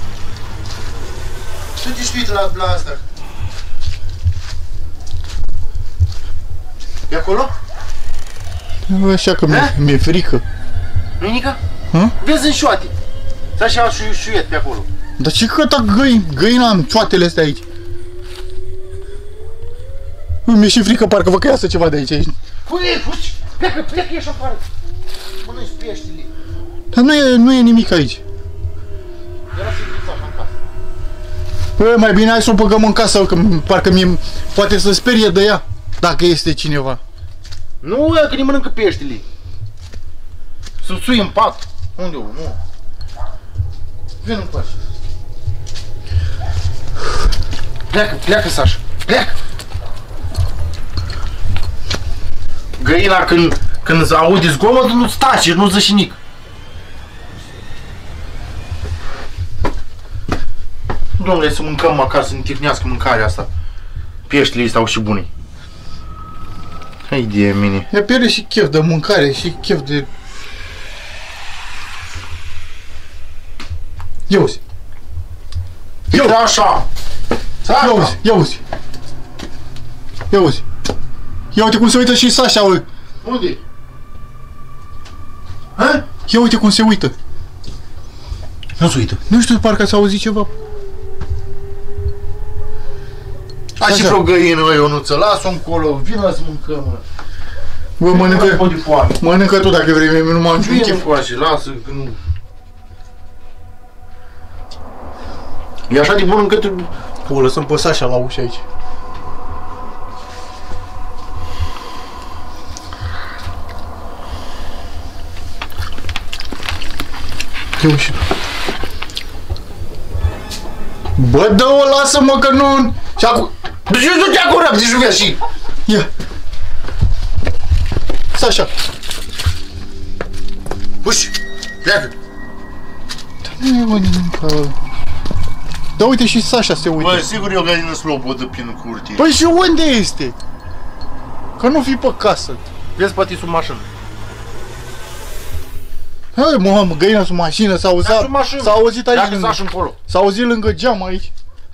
S2: Tu te uite la asta. E acolo?
S1: Așa că mi-e frică.
S2: Nu-i nică?
S1: Hă?
S2: Vezi în șoate. Sașa șuiet pe acolo.
S1: Dar ce căta găina în cioatele astea aici? Mi-e și frică, parcă văd că iasă ceva de aici.
S2: Fugi! Pleacă, ieși afară! Mănânci peștele.
S1: Dar nu e nimic aici.
S2: Era să-i în casă.
S1: Bă, mai bine hai să o băgăm în casă, că parcă poate să sperie de ea, dacă este cineva.
S2: Nu, că ne mănâncă peștele. Să sui în pat. Unde eu? Nu. Vin încoace. Pleacă, Sașa. Pleacă! Găina când aude zgomotul nu tace, nu zice nimic. Domnule, să mâncăm măcar, să ne tihnească mâncarea asta. Peștele ăsta au și bune. Hai de mine.
S1: Ea pierde și chef de mâncare și chef de... Ia uzi!
S2: Uite așa!
S1: Ia uzi! Ia uzi! Ia uzi! Ia uite cum se uită și Sașa, ui!
S2: Unde? Ha?
S1: Ia uite cum se uită!
S2: Nu se uită.
S1: Nu știu, parcă s-a auzit ceva.
S2: Hai și vreo găină, mă, Ionuță, las-o încolo, vină să mâncăm, mă.
S1: Bă, mănâncă tu dacă vrei, nu m-am niciun
S2: Vine
S1: chef.
S2: încoace, lasă, că nu... E așa de bun încât...
S1: O lăsăm pe Sașa la ușă aici. Ia uși. Bă, dă-o, lasă-mă că nu... Și acum...
S2: Deci nu te acură, zici nu vrea și...
S1: Ia. Sașa.
S2: Uși, pleacă.
S1: Nu e bă nimic. Da, uite și Sașa se uită.
S2: Bă, sigur e o găină slobodă prin curte.
S1: Păi și unde este? Că nu fi pe casă.
S2: Vezi, poate sub mașină.
S1: Hai, mă, găina sub mașină, s-a auzit, s-a auzit aici lângă, s-a auzit lângă geam aici.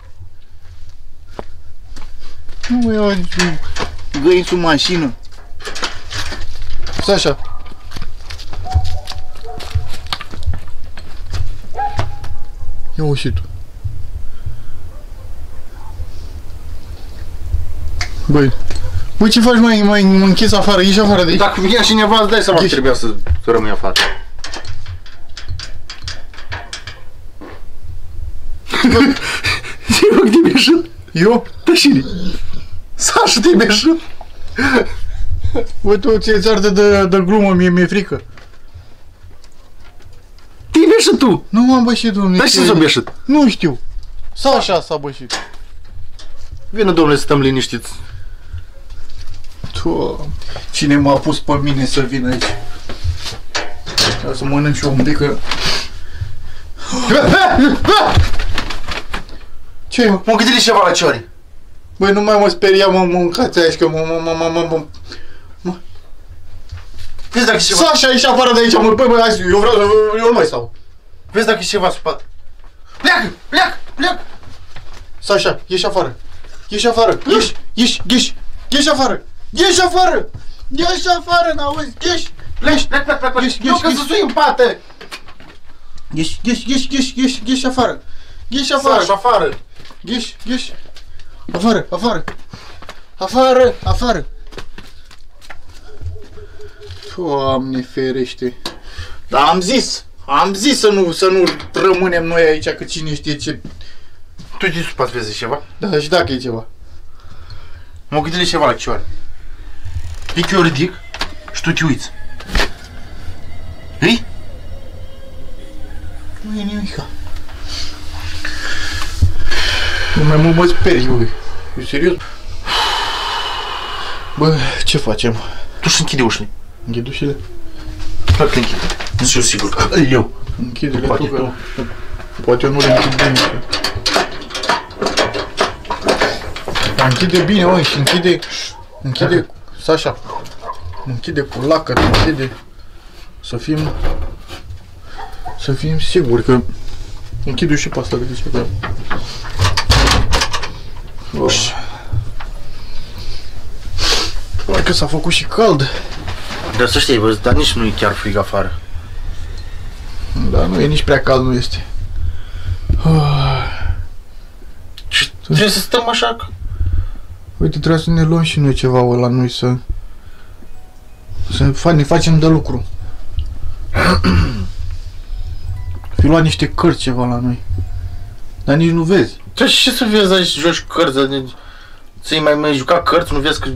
S1: Nu e niciun găini sub mașină. Sașa. Ia o și tu. Băi, băi, ce faci, mai închis afară, ieși afară de aici.
S2: Dacă vinea cineva, îți dai seama că trebuia să rămâi afară. Eu te-ai beșit?
S1: Eu?
S2: Da, cine? Sașa, te-ai beșit?
S1: Bă, tu ți-e arde de glumă, mi-e frică.
S2: Te-ai beșit tu?
S1: Nu m-am bășit, domnule.
S2: Dar ce s-a beșit?
S1: Nu știu. Sașa s-a bășit.
S2: Vină, domnule, să stăm liniștiți.
S1: Doamne, cine m-a pus pe mine să vin aici? Vreau să mănânc și eu un pic, că... Ce e, mă?
S2: Mă gândit ceva la ciori.
S1: Băi, nu mai mă speria, mă mâncați aici, că mă...
S2: Vezi dacă e ceva.
S1: Sașa, ieși afară de aici, mă, băi, hai, eu vreau să... Eu nu mai stau.
S2: Vezi dacă e ceva sub pat. Pleacă, pleacă, pleacă.
S1: Sașa, ieși afară. Ieși afară! Ieși afară! Ieși afară! Ieși afară, n-auzi? Ieși!
S2: Pleci! Nu că să sui în pate!
S1: Ieși afară! Ieși afară!
S2: Afară!
S1: Ieși! Afară! Doamne ferește! Dar am zis să nu rămânem noi aici, că cine știe ce...
S2: Tu te sus poți vezi ceva?
S1: Da, și dacă e ceva.
S2: Mă gândesc ceva la cioare. E că eu ridic și tu te uiți. Ei?
S1: Nu e nimica. Mă sperii, bă. E serios? Bă, ce facem?
S2: Tu și închide ușile.
S1: Închid ușile?
S2: Clar că le închide. Sunt eu sigur că eu.
S1: Închide-le
S2: Poate
S1: tu,
S2: tu.
S1: că... Poate eu nu le închid bine. Închide bine, măi, și închide, Sasha. Închide cu lacăt, închide. Să fim siguri că... Închid și pe asta, de ce vreau. Doar că s-a făcut și cald.
S2: Dar să știi, bă, dar nici nu e chiar frig afară.
S1: Da, nu e nici prea cald, nu este.
S2: Și trebuie să stăm așa că...
S1: Uite, trebuie să ne luăm și noi ceva la noi, să ne facem de lucru. Fi luat niște cărți ceva la noi. Dar nici nu vezi.
S2: Da, și ce să vezi aici, joci cărți, să-i mai juca cărți, nu vezi că...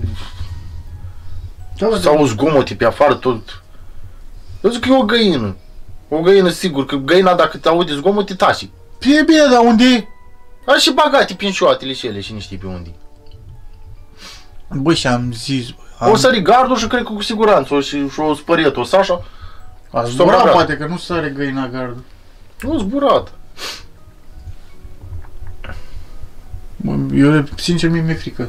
S2: Sau zgomote pe afară tot. Eu zic că e o găină. O găină sigur, că găina dacă te aude zgomote taci.
S1: E bine, dar unde e?
S2: Are și bagate prin șoatele și ele și nu știi pe unde.
S1: Băi, și am zis...
S2: O sări gardul și cred că cu siguranță și-o spăriet-o, Sasha.
S1: A zburat, poate că nu sare găina gardul.
S2: Nu, zburat.
S1: Eu, sincer, mi-e frică.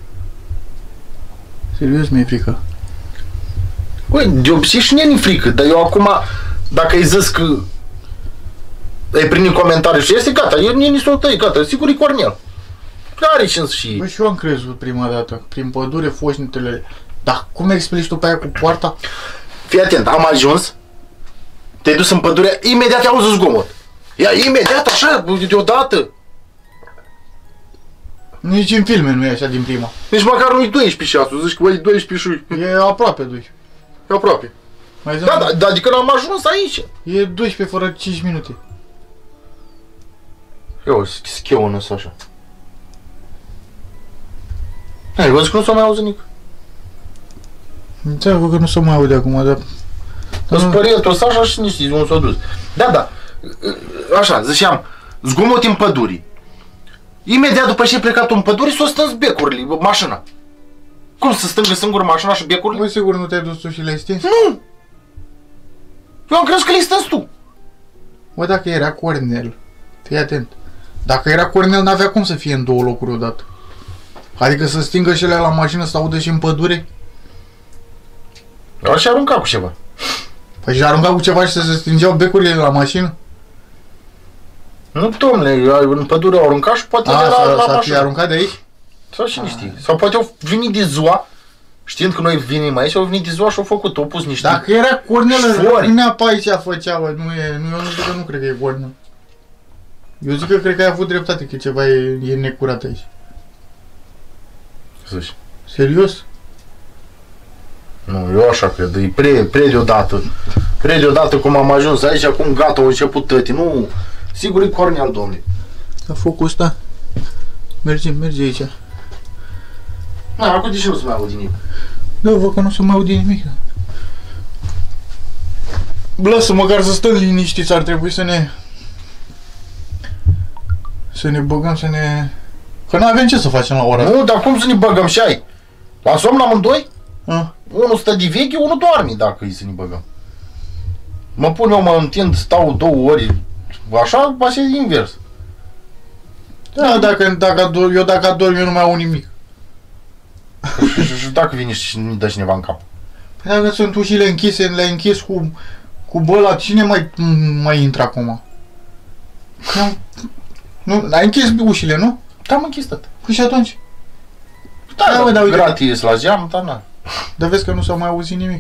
S1: Serios, mi-e frică.
S2: Băi, de obicei și mie mi-e frică, dar eu acum, dacă îi zis că ai primit comentarii și este gata, el nici s-o tăi, gata, sigur e Cornel. Are ce și...
S1: Băi, și eu am crezut prima dată, prin pădure, foșnitele. Dar cum explici tu pe aia cu poarta?
S2: Fii atent, am ajuns, te-ai dus în pădure, imediat auzi zgomot. Ia, imediat, așa, deodată.
S1: Nici în filme nu e așa din prima.
S2: Nici măcar nu-i 12 ceasul, zici că băi, 12 și...
S1: E aproape 12.
S2: E aproape. Da, adică n-am ajuns aici.
S1: E 12 fără 5 minute.
S2: Eu, scheu în ăsta așa. Ai văzut că nu s-a mai auzit nic.
S1: Da, că nu se mai aude acum, dar...
S2: Îți spăriet-o așa și nici știți unde s-a dus. Da, așa, ziceam, zgomot în pădurii. Imediat după ce ai plecat în pădure, s-o stâns becurile, mașina. Cum să stângă singură mașina și becurile?
S1: Băi, sigur nu te-ai dus tu și le-ai stins?
S2: Nu! Eu am crezut că le-ai stâns tu.
S1: Bă, dacă era Cornel, fii atent. Dacă era Cornel, n-avea cum să fie în două locuri odată. Adică să stingă și alea la mașină, să audă și în pădure?
S2: Eu și arunca cu ceva.
S1: Păi și arunca cu ceva și să se stingeau becurile la mașină?
S2: Nu, domnule, în pădure au aruncat și poate era la
S1: mașină.
S2: mașină.
S1: Aruncat de aici?
S2: Sau și nu știi. Sau poate au venit de ziua, știind că noi venim aici, au venit de ziua și au făcut, au pus niște...
S1: Dacă era Cornel,
S2: șfori.
S1: rămânea pe aici făcea, bă, eu nu zic că nu cred că e Cornel. Eu zic că cred că ai avut dreptate, că ceva e necurat aici.
S2: Zici.
S1: Serios?
S2: Nu, eu așa cred, e pre deodată cum am ajuns aici, acum gata, au început tăti, nu, sigur e Cornel, domnule.
S1: La focul ăsta? Merge aici.
S2: Da, acum de ce nu se mai aude nimic?
S1: Da, văd că nu se mai aude nimic. Lasă măcar să stăm liniștiți, ar trebui să ne băgăm, Că nu avem ce să facem la ora asta.
S2: Nu, dar cum să ne băgăm și ai? La somn amândoi?
S1: A?
S2: Unul stă de veche, unul doarme dacă îi să ne băgăm. Mă pun eu, mă întind, stau 2 ori, așa, va fi invers.
S1: Da, dacă adorm, eu nu mai au nimic.
S2: Și dacă vine și nu-i dă cineva în cap?
S1: Păi dacă sunt ușile închise, le-ai închis cu băla, cine mai intră acum? Nu, ai închis ușile, nu?
S2: Da, am închis tot.
S1: Păi și atunci?
S2: Da,
S1: mă, dar uite.
S2: gratis la geam, dar na.
S1: Dar vezi că nu s-a mai auzit nimic.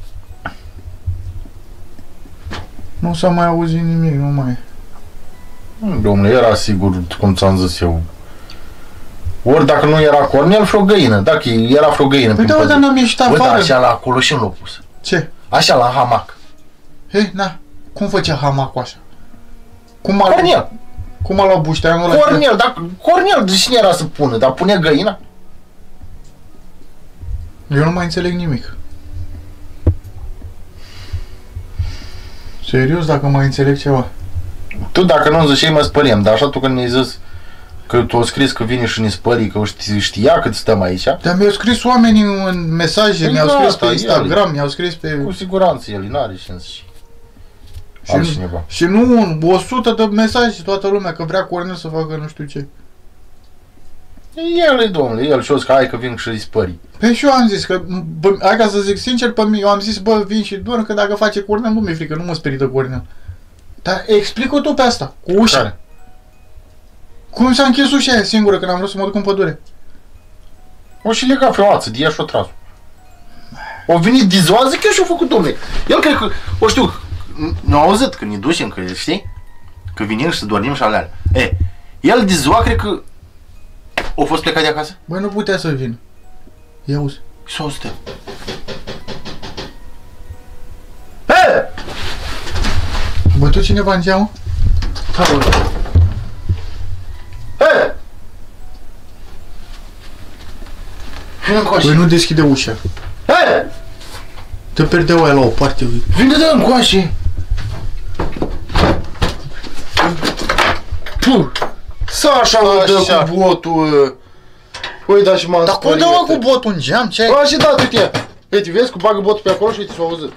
S1: Nu s-a mai auzit nimic, nu mai...
S2: Domnule, era sigur, cum ți-am zis eu. Ori dacă nu era Cornel, vreo găină. Dacă era vreo găină.
S1: Păi da, dar n-am ieșit afară.
S2: Bă, așa la acolo și nu l-a pus.
S1: Ce?
S2: Așa la hamac.
S1: He, na, cum făcea hamacul așa? Cum a
S2: Cornel.
S1: Cum a luat bușteanul ăla?
S2: Cornel, dacă Cornel, de cine era să pună? Dar pune găina?
S1: Eu nu mai înțeleg nimic. Serios, dacă mai înțeleg ceva.
S2: Tu dacă nu ziceai, mă spăriem, dar așa tu când mi-ai zis că tu o scris că vine și ne spări, că știa cât stăm aici.
S1: Dar mi-au scris oamenii în mesaje,
S2: Păi
S1: mi-au scris
S2: gata,
S1: pe Instagram,
S2: el.
S1: mi-au scris pe...
S2: Cu siguranță el, n-are ce zici. Altcineva.
S1: Și nu 100 de mesaje toată lumea că vrea Cornel să facă nu știu ce.
S2: El e, domnule, el și-o zis că hai că vin și îi spări.
S1: Păi și eu am zis că, bă, hai ca să zic sincer pe mine, eu am zis, bă, vin și dorm că dacă face Cornel nu mi-e frică, nu mă sperii de Cornel. Dar explică tu pe asta, cu ușa.
S2: Care?
S1: Cum s-a închis ușa aia singură când am vrut să mă duc în pădure?
S2: O și lega pe o ață, de ea și-o tras. O venit de ziua, zic eu și-o făcut, domnule. El cred că, o știu, nu au auzit că ne ducem, că știi? Că vinim și să dormim și alea. E, el de ziua cred că a fost plecat de acasă?
S1: Băi, nu putea să vină. Ia uzi.
S2: S-a auzit. He!
S1: Bătut cineva în geamă?
S2: Da, bă. He! Vine încoace.
S1: Băi, nu deschide ușa.
S2: He!
S1: Te pierdeau aia la o parte.
S2: Vine de încoace. Puh! Sasha mă dă cu botul. Păi, da și m-am
S1: Dar cum dă cu botul în geam? Ce ai?
S2: Bă, și da, uite. Uite, vezi că bagă botul pe acolo și uite, s-a auzit.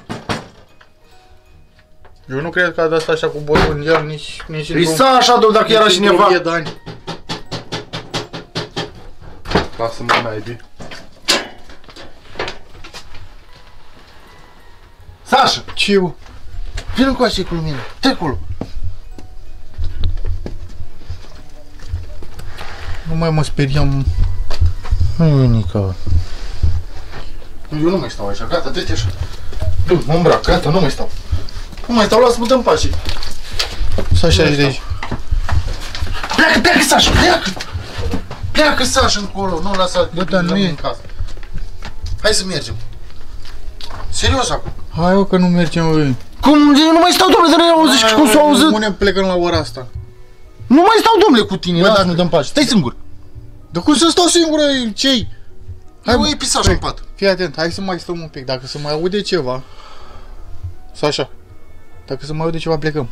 S1: Eu nu cred că a dat așa cu botul în geam nici
S2: Păi Sasha, dacă era cineva.
S1: De ani.
S2: Lasă-mă naibii. Sasha!
S1: Ce eu?
S2: Vino încoace cu mine. Te acolo.
S1: Nu mai mă speriam.
S2: Nu e Nica. Eu nu mai stau așa, gata, dă-te așa. Du, mă îmbrac, gata, nu mai stau. Nu mai stau, lasă-mă dă-mi pace.
S1: Sasha e de aici.
S2: Pleacă, pleacă, Sasha, pleacă! Pleacă, Sasha, încolo, nu lasa.
S1: Bă, dar nu e.
S2: în casă. Hai să mergem. Serios acum.
S1: Hai, eu că nu mergem, băi.
S2: Cum? Eu nu mai stau, domnule, de nu auzi și cum s-a auzit.
S1: Mâine plecăm la ora asta.
S2: Nu mai stau, domnule, cu tine,
S1: Bă, dar
S2: lasă-mă dă-mi pace. Stai singur.
S1: Dar cum să stau singur, ce-i?
S2: Hai,
S1: mă.
S2: mă, e pe Sasha în pat.
S1: Fii atent, hai să mai stăm un pic. Dacă se mai aude ceva... Sasha, dacă se mai aude ceva, plecăm.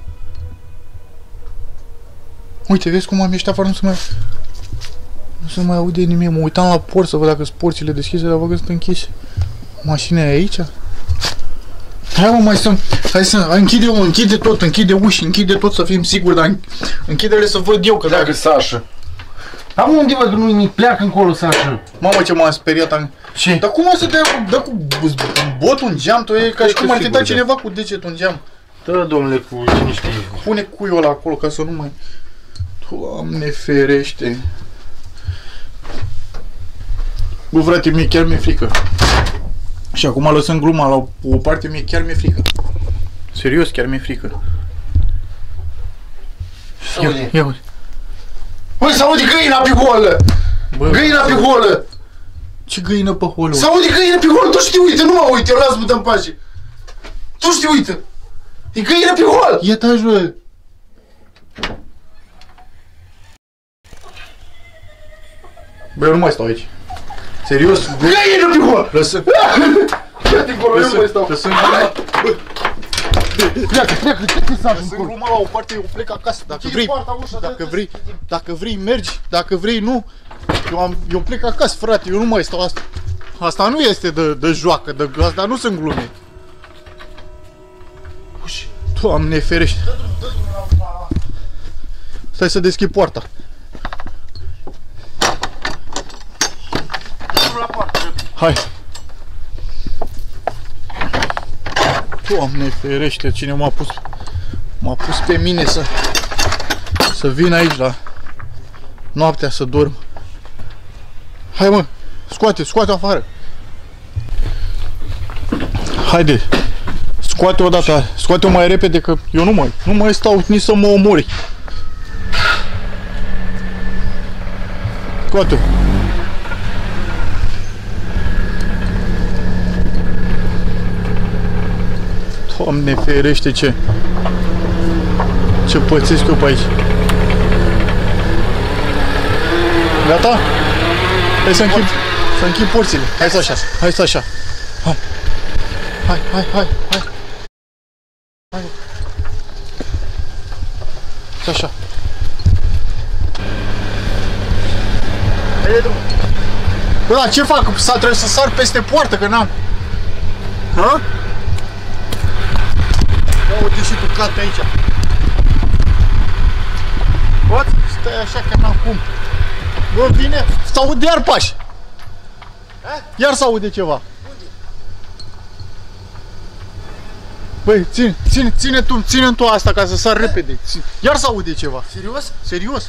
S1: Uite, vezi cum am ieșit afară, nu se mai aude nimic. Mă uitam la port să văd dacă sunt porțile deschise, dar văd că sunt închise. Mașina e aici? Hai, mă, mai stăm. Hai să închide tot, închide uși, închide tot să fim siguri, dar închide-le să văd eu că
S2: Pleacă, Sasha. Am unde văd că nu nimic, pleacă încolo, Sasha.
S1: Mamă, ce m-am speriat am.
S2: Ce?
S1: Dar cum o să dă cu botul în geam? Tu e ca și cum ar fi dat cineva cu degetul în geam.
S2: Da, domnule, cu cine știe.
S1: Pune cuiul ăla acolo ca să nu mai... Doamne ferește. Bă, frate, mie chiar mi-e frică. Și acum lăsând gluma la o parte, mie chiar mi-e frică. Serios, chiar mi-e frică. Ia uite.
S2: Băi, s-aude găina pe holă!
S1: Bă,
S2: Găina pe holă!
S1: ce găină pe holă?
S2: S-aude găina pe holă, tu știi, uite, nu mă uite, lasă-mă dă-mi pace. Tu știi, uite. E găina pe holă!
S1: Ia taci, bă. Bă, eu nu mai stau aici. Serios?
S2: Găina pe holă!
S1: Lăsă.
S2: Ia-te încolo, eu nu mai stau.
S1: Lăsă gluma.
S2: Pleacă, Sasha,
S1: Lăsă gluma la o parte, eu plec acasă. Dacă vrei, dacă vrei, mergi. Dacă vrei, nu. Eu plec acasă, frate, eu nu mai stau asta. Asta nu este de joacă, asta nu sunt glume. Doamne ferește. Stai să deschid poarta. Hai. Doamne ferește, cine m-a pus pe mine să vin aici la noaptea să dorm. Hai, mă, Scoate afară. Haide. Scoate-o odată, scoate-o mai repede că eu nu mai stau nici să mă omori. Scoate-o. Doamne ferește ce pățesc eu pe aici. Gata? Hai să închid porțile. Hai să așa. Hai. Așa. Bă, da, ce fac? Trebuie să sar peste poartă, că n-am. Ha? Ia uite și tu cat pe aici. Poți? Stai așa că n-am cum. Bă, vine, s-aude iar pași. Iar s-aude ceva. Băi, ține tu asta ca să sar repede. Iar s-aude ceva.
S2: Serios?
S1: Serios.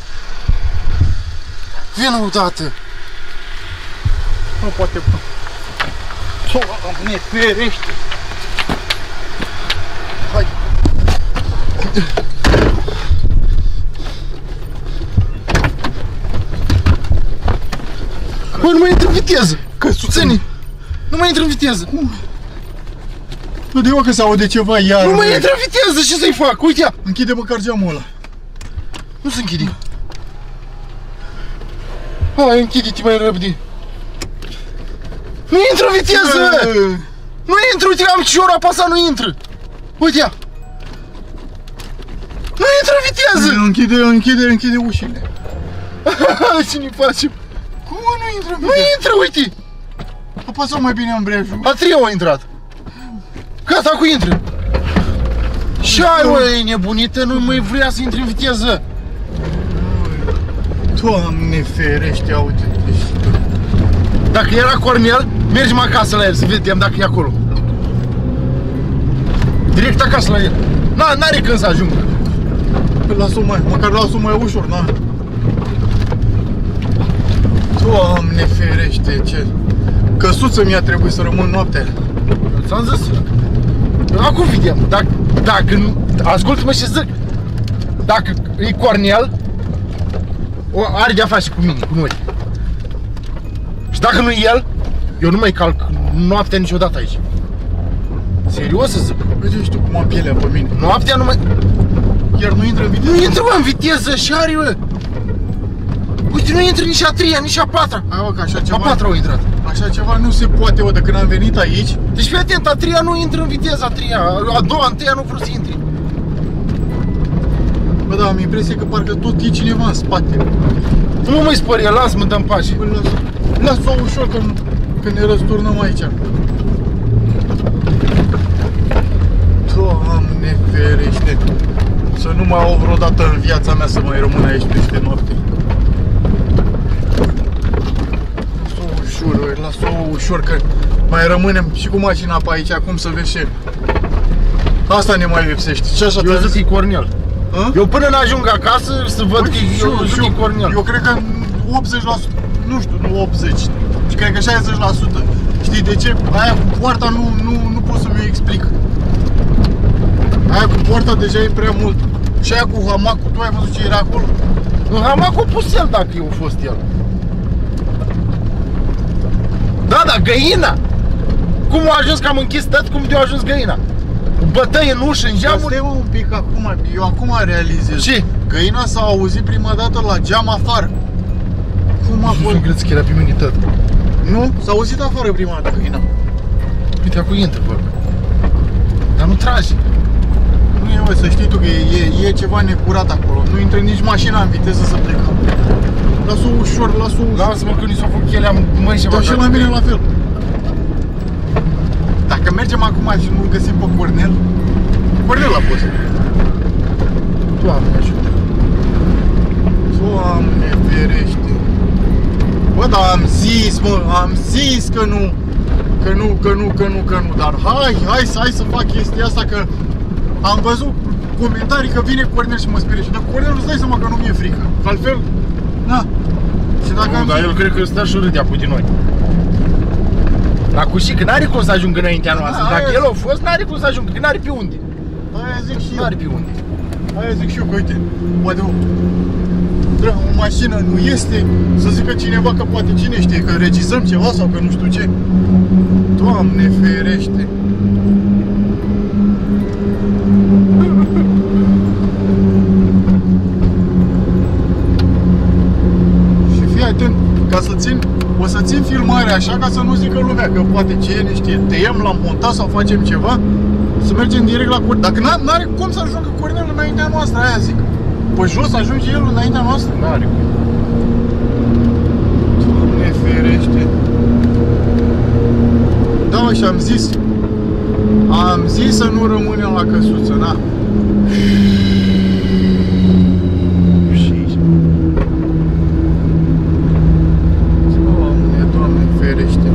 S2: Vină odată.
S1: Nu poate. Doamne ferește. Hai.
S2: Bă, nu mai intră în viteză.
S1: Căsuțenii.
S2: Nu mai intră în viteză.
S1: Nu de că se aude ceva iar.
S2: Nu mai intră în viteză, ce să-i fac? Uite ia.
S1: Închide măcar geamul ăla.
S2: Nu se închide. Hai, închide-te mai repede. Nu intră în viteză! Nu intră, uite, am ciorul apasat, nu intră. Uite ia. Nu intră în viteză!
S1: Închide ușile.
S2: Ce ne facem?
S1: Cum nu intră în
S2: Nu
S1: viteză?
S2: intră, uite!
S1: Apasă mai bine ambrejul.
S2: A treia a intrat. Gata, cu intră. Și ai, mă, e nebunită, nu mai vrea să intri în viteză.
S1: Doamne ferește, uite-te și tu.
S2: Dacă era Cornel, mergem acasă la el să vedem dacă e acolo. Direct acasă la el. N-are când să ajungă.
S1: Măcar las-o mai ușor, na. Doamne ferește, ce căsuță mi-a trebuit să rămân noaptea.
S2: Ți-am zis. Acum vedem. Dacă nu... Ascultă-mă ce zic. Dacă e Cornel, are de-a face cu mine, cu noi. Și dacă nu e el, eu nu mai calc noaptea niciodată aici. Serios să zic.
S1: Uite și tu cum am pielea pe mine.
S2: Noaptea nu mai...
S1: Chiar nu intră în viteză?
S2: Nu intră, mă, în viteză și are, mă. Uite, nu intră nici a treia, nici a patra.
S1: Hai, mă, că așa ceva...
S2: A patra au intrat.
S1: Așa ceva nu se poate, mă, de când am venit aici.
S2: Deci fii atent, a treia nu intră în viteză, a treia. A doua, întâia nu vreau să intri.
S1: Bă, da, am impresia că parcă tot e cineva în spate.
S2: Nu mă spărie, las-mă, dă-mi pace.
S1: Bă, las-o ușor că ne răsturnăm aici. Doamne ferește. Să nu mai au vreodată în viața mea să mai rămân aici peste noapte. Las-o ușor, că mai rămânem și cu mașina pe aici, acum să vezi ce... Asta ne mai lipsește. Ce așa?
S2: Eu zic că e Cornel. Eu până n-ajung acasă să văd că e Cornel.
S1: Eu cred că 80%, nu știu, nu 80, cred că 60%. Știi de ce? Aia cu poarta nu pot să mi-o explic. Aia cu poarta deja e prea mult. Și aia cu hamacul, tu ai văzut ce era acolo?
S2: În hamacul a pus el dacă eu a fost el. Da, găina! Cum a ajuns că am închis tot, cum de-a ajuns găina? Bătăie în ușă, în geamul.
S1: Stai, mă, un pic acum, eu acum realizez.
S2: Ce?
S1: Găina s-a auzit prima dată la geam afară. Cum a fost?
S2: Nu cred că era pe mine tot.
S1: Nu? S-a auzit afară prima dată găina.
S2: Uite, acum intră, bă. Dar nu trage.
S1: Nu e, bă, să știi tu că e ceva necurat acolo. Nu intră nici mașina în viteză să plecăm. Lasă-o ușor, lasă-o ușor.
S2: Lasă-mă că ni s-au făcut chelea, măi, ceva.
S1: Dar și la mine la fel. Dacă mergem acum și nu găsim pe Cornel, Cornel a fost.
S2: Doamne ajută.
S1: Doamne ferește. Bă, dar am zis, mă, am zis că nu. Că nu, dar hai să fac chestia asta, că am văzut comentarii că vine Cornel și mă sperie. Și dacă Cornel îți dai seama că nu mi-e frică. Altfel, na. Și dacă
S2: nu, dar el cred că stă și râdea cu din noi. Dar cu și că n-are cum să ajungă înaintea noastră.
S1: Da,
S2: Dacă
S1: aia
S2: el a fost, n-are cum să ajungă, că n-are pe unde.
S1: Aia zic și eu.
S2: N-are pe unde.
S1: Aia zic și eu, că uite, poate o mașină nu este, să zică cineva că poate cine știe, că regizăm ceva sau că nu știu ce. Doamne ferește! Și fii atent, ca să țin, o să țin filmarea așa ca să nu zică lumea că poate cine știe, tăiem la montaj sau facem ceva, să mergem direct la Cornel. Dacă n-are cum să ajungă Cornel înaintea noastră, aia zic. Pe jos ajunge el înaintea noastră?
S2: N-are cum.
S1: Doamne ferește! Da, mă, și am zis să nu rămânem la căsuță, na. Doamne ferește!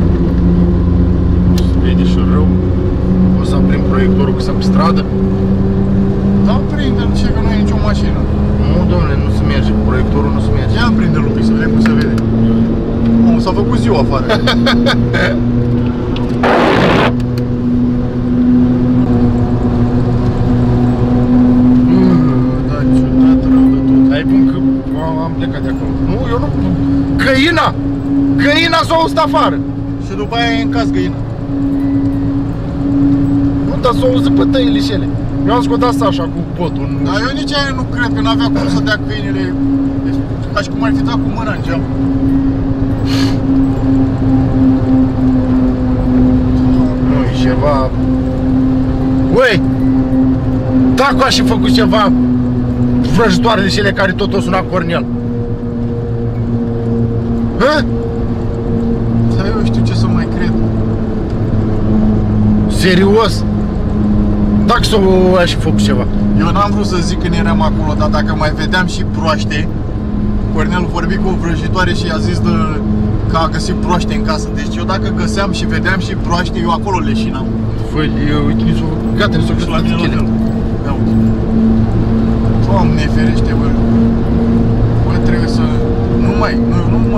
S2: Vede și rău. O să prind proiectorul că sunt pe stradă?
S1: Da, prinde-l, ce că nu e nicio mașină.
S2: Nu, domnule, nu se merge, proiectorul nu se merge.
S1: Ia prinde-l un pic să vedem cum se vede. Om, s-a făcut ziua afară. Da, ciudat, rău de tot.
S2: Ai bun că am plecat de acolo. Nu, eu nu... Găina! Găina s-a auzit afară!
S1: Și după aia e în caz găină.
S2: Nu, dar s-a auzit pe tăile și ele. Eu am scos asta așa cu botul.
S1: Dar eu nici aia nu cred că n-avea cum să dea câinele. Deci, ca și cum ar fi dat cu mâna în geam.
S2: Nu, e ceva... Ui! Dacă aș fi făcut ceva vrăjitoarele și ele care tot o suna Cornel. Hă?
S1: Dar eu știu ce să mai cred.
S2: Serios? Dacă s-o aș fi făcut ceva.
S1: Eu n-am vrut să zic când eram acolo, dar dacă mai vedeam și broaște, Cornel vorbi cu o vrăjitoare și i-a zis că a găsit broaște în casă. Deci eu dacă găseam și vedeam și broaște, eu acolo leșinam.
S2: Făi, uite, gata, ni s-o
S1: Și la
S2: găsit
S1: mine la
S2: chile.
S1: fel. Ia uite. Doamne ferește, bă. Bă, trebuie să... Nu mă...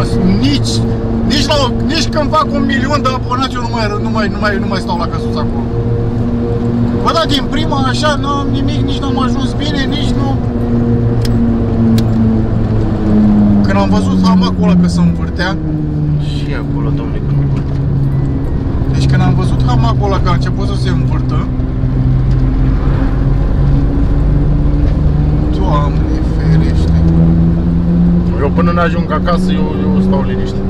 S1: Nici când fac 1.000.000 de abonați, eu nu mai stau la căsuță acolo. Bă, da, din prima așa, n-am nimic, nici n-am ajuns bine, nici nu... Când am văzut hamacul ăla că se învârtea,
S2: Și acolo, domnule, că nu văd.
S1: deci când am văzut hamacul ăla că a început să se învârtă, Doamne ferește!
S2: Eu până n-ajung acasă, eu stau liniștit.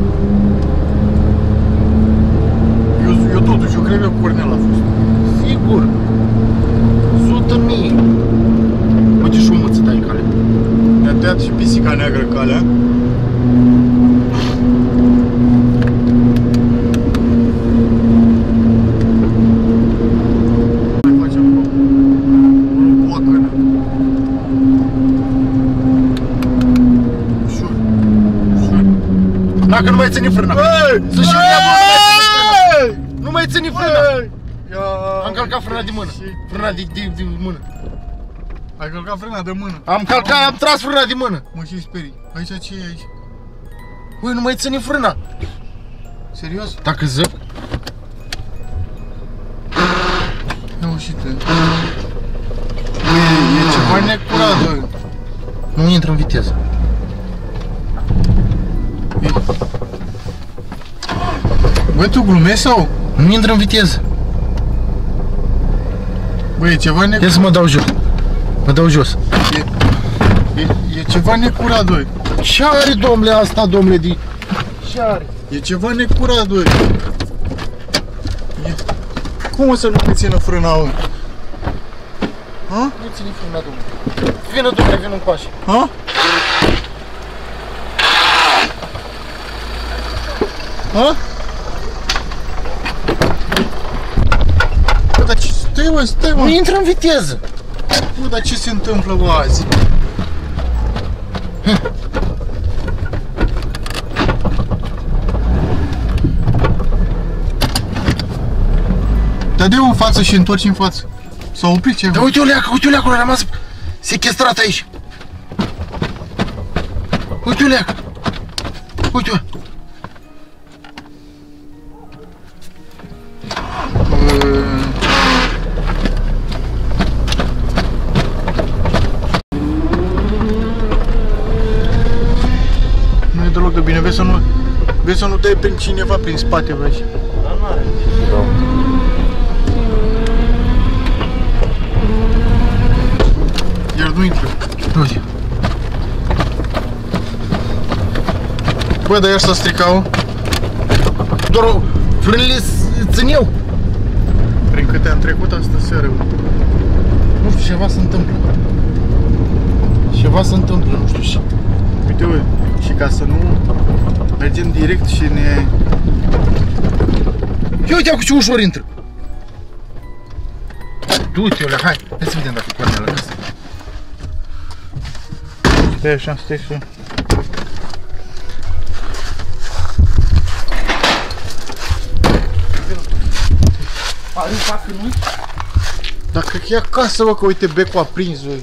S1: Eu totuși, eu cred că Cornel a fost.
S2: Sigur. 100.000. Uite și o mâță dai cale.
S1: Mi-a tăiat și pisica neagră calea. Mai facem o boacănă. Ușor.
S2: Dacă nu mai ține frâna. Să și nu mai ține frâna. Am calcat frâna de mână. Frâna de mână.
S1: Ai călcat frâna de mână.
S2: Am calcat, am tras frâna de mână.
S1: Mă și sperii. Aici ce e aici?
S2: Ui, nu mai ține frâna.
S1: Serios?
S2: Dacă zăp.
S1: Ia și tu. E ceva necurat, bă.
S2: Nu intră în viteză.
S1: Băi, tu glumești sau?
S2: Nu intră în viteză.
S1: Băi, e ceva
S2: Ia
S1: necurat.
S2: să mă dau jos. Mă dau jos.
S1: E ceva necurat, băi.
S2: Ce are, domnule, asta, domnule, de... Ce are?
S1: E ceva necurat, băi. Cum o să nu te țină frâna, bă? Ha?
S2: Nu ține frâna, domnule. Vină, domnule, vină în coașe.
S1: Ha? Ha? Bă, dar ce... Stai,
S2: Nu
S1: mă.
S2: intră în viteză.
S1: Bă, dar ce se întâmplă, bă, azi? Dar dă-o în față și întorci în față. S-a oprit ceva.
S2: Dar uite-o leacă, a rămas sequestrat aici. Uite-o leacă. Uite-o.
S1: să nu dai prin cineva prin spate, vrei.
S3: Dar nu are.
S1: Iar nu intră. Uite. Bă, dar iar s-a stricat.
S2: Doar frânele țin eu.
S1: Prin câte am trecut astă seară.
S2: Nu știu, ceva se întâmplă. Ceva se întâmplă, nu știu ce.
S1: Uite, bă, și ca să nu mergem direct și ne...
S2: Ia uite cu ce ușor intră. Du-te, Olea, hai să vedem dacă e Cornel acasă.
S1: Stai așa, stai să...
S2: Are un fac în noi?
S1: Dar cred că e acasă, bă, că uite becul a prins, bă.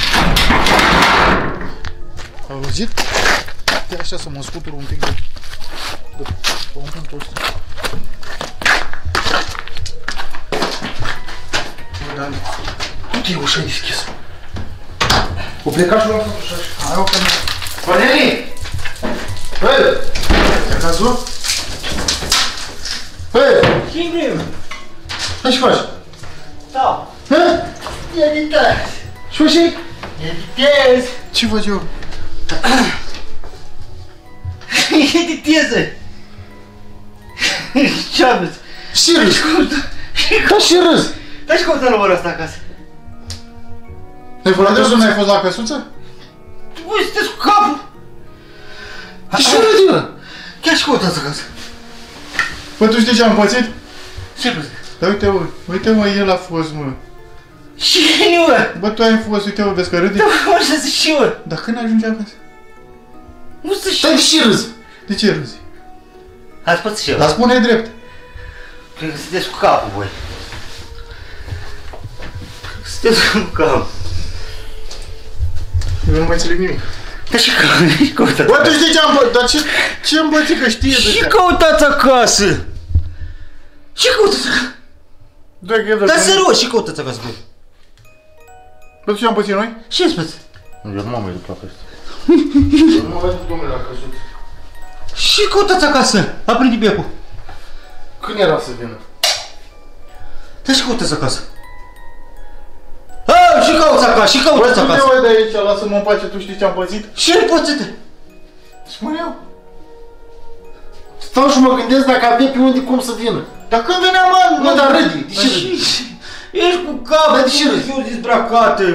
S1: Ai auzit? Stai așa să mă scutur un pic de pământul ăsta.
S2: Da, uite, e ușa deschisă. O pleca și l-am făcut ușa.
S1: Hai, o că nu...
S2: Corneli! Bă!
S1: Te-a cazut?
S2: Bă!
S3: Cine?
S2: Ce faci?
S3: Da.
S2: Hă?
S3: Editez.
S2: Și faci ei?
S3: Editez.
S1: Ce faci eu?
S3: Editeze. Ce aveți?
S2: Și râzi! Da, și râzi!
S3: Dar și căută numărul ăsta acasă.
S1: Ai fost la dânsul, n-ai fost la căsuță?
S3: Voi sunteți cu capul.
S2: Și râzi, mă!
S3: Chiar și căutați acasă.
S1: Bă, tu știi ce am pățit?
S3: Ce pățit?
S1: Dar uite mă, el a fost, mă.
S3: Cine, mă?
S1: Bă, tu ai fost, uite mă, vezi că râde?
S3: Da, mă, să zici și, mă.
S1: Dar când ajungi acasă?
S3: Nu să și.
S2: Stai și râzi!
S1: De ce râzi?
S3: Ați pățit și eu.
S1: Dar spune drept.
S3: Cred că sunteți cu capul, voi. Sunteți cu capul.
S1: Eu nu mai înțeleg nimic.
S3: Dar și căutați.
S1: Bă, tu știi ce am pățit? Dar ce am pățit că știe
S3: Și
S1: deja?
S3: căutați acasă. Și căutați acasă. Dar serios, și căutați acasă, voi.
S1: Bă, tu ce am pățit noi?
S3: Ce ați pățit?
S2: Eu nu m-am mai după asta. Eu nu m-am mai după, domnule, la căzut.
S3: Și căutați acasă. A prindit becul.
S2: Când era să vină?
S3: Dar și căutați acasă. A, și căutați acasă, și
S1: Bă,
S3: căutați
S1: tu te
S3: acasă.
S1: uite de aici, lasă-mă în pace, tu știi ce am pățit?
S3: Ce pățite?
S1: Spune eu.
S2: Stau și mă gândesc dacă avea pe unde cum să vină.
S1: Dar când venea, mă?
S2: Nu, dar râde, de ce râde?
S3: Ești cu capul,
S2: Dar de ce râzi?
S3: eu dezbracată.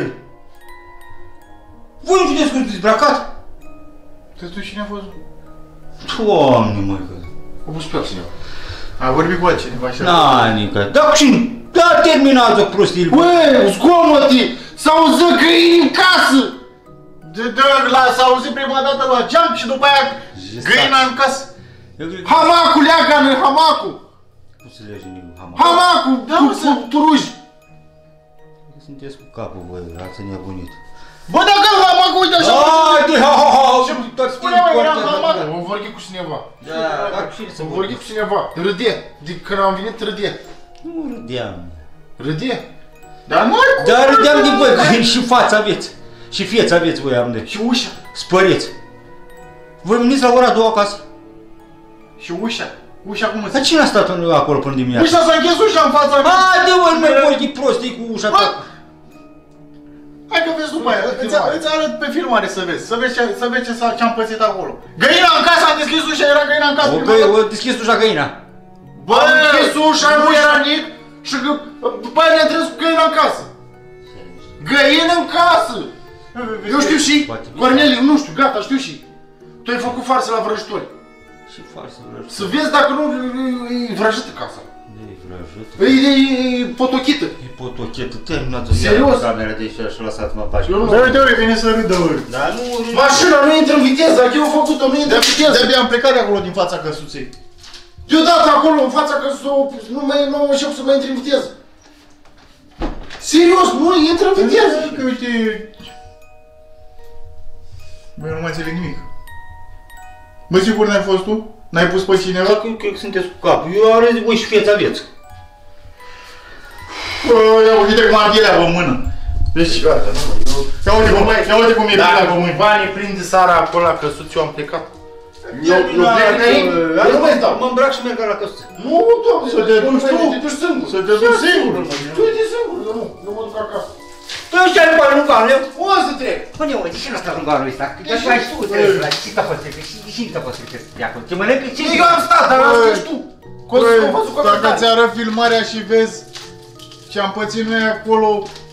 S3: Voi nu știți cum dezbracat?
S1: Tu cine a fost?
S3: Doamne, măi, că...
S2: A pus pe altcineva.
S1: A vorbit cu altcineva așa.
S3: Nanică, dar cine? Da, terminați-o prostii.
S2: Bă, zgomote! S-auză găini în casă!
S1: S-a auzit prima dată la geam și după aia găina în casă.
S2: Hamacul, leagă-n în hamacul!
S3: Nu se lege nimic, hama.
S2: Hamacul, cu turuji!
S3: Sunteți cu capul, voi, ați nebunit.
S1: Bă, dacă hamacul, uite așa.
S3: Haide, ha!
S1: Spune-mă, era în hamac.
S2: Am vorbit cu cineva.
S3: Da, dar cine să
S2: Am vorbit cu cineva. Râde. De când am venit, râde.
S3: Nu râdeam.
S2: Râde?
S1: Dar nu ai cum.
S3: Dar râdeam din voi, că și față aveți. Și fieți aveți voi amândoi.
S1: Și ușa.
S3: Spăreți. Voi veniți la ora 2 acasă.
S1: Și ușa. Ușa cum îți...
S3: Dar cine a stat acolo până dimineața?
S1: Ușa s-a închis ușa în fața mea.
S3: Haide, mă, nu mai vorbi prostii cu ușa ta.
S1: Hai că vezi după aia, îți arăt pe filmare să vezi, să vezi ce-am pățit acolo. Găina în casă, am deschis ușa, era găina în casă.
S3: O deschis ușa găina.
S2: Bă, am închis ușa, nu era nic și după aia ne-am trezit cu găina în casă. Găină în casă! Eu știu și, Corneliu, nu știu, gata, știu și. Tu ai făcut farsă la vrăjitori.
S3: Și farsă vrăjitori.
S2: Să vezi dacă nu e vrăjită casa.
S3: E vrăjită.
S2: E potochită.
S3: E potochetă, terminat-o.
S2: Serios?
S3: Camera de aici și lăsat-mă în pace.
S1: Dar uite, uite, vine să râdă, ori.
S3: Dar nu...
S2: Mașina nu intră în viteză, dacă eu am făcut-o, nu intră în viteză.
S1: De-abia am plecat de acolo din fața căsuței.
S2: Deodată acolo, în fața că nu mai încep să mai intri în viteză. Serios, nu intră în viteză.
S1: Că uite... Bă, eu nu mai înțeleg nimic. Bă, sigur n-ai fost tu? N-ai pus pe cineva?
S3: Eu cred că sunteți cu capul. Eu am zis, voi și fieți aveți.
S1: Bă, ia uite cum am ghelea pe mână. Deci,
S2: Gata, nu,
S1: ia uite cum e ghelea pe mână.
S2: Banii prind de seara acolo la căsuț, eu am plecat. Eu nu mai stau.
S3: Mă îmbrac și merg la căsuță.
S2: Nu, doamne,
S1: Să te duci tu.
S2: te duci singur.
S1: Să te duci singur.
S2: Du-te singur, eu nu. Eu mă duc acasă.
S3: Tu ești ai lungă lungă,
S2: O să trec.
S3: Pune mă, de ce nu stă lungă ăsta? Că tu ai știut la ce ți-a fost trecut? Și ce ți-a fost trecut de acolo? Ce mănâncă ce?
S2: Eu am stat, dar am zis tu.
S1: Dacă ți arăt filmarea și vezi ce am pățit noi acolo,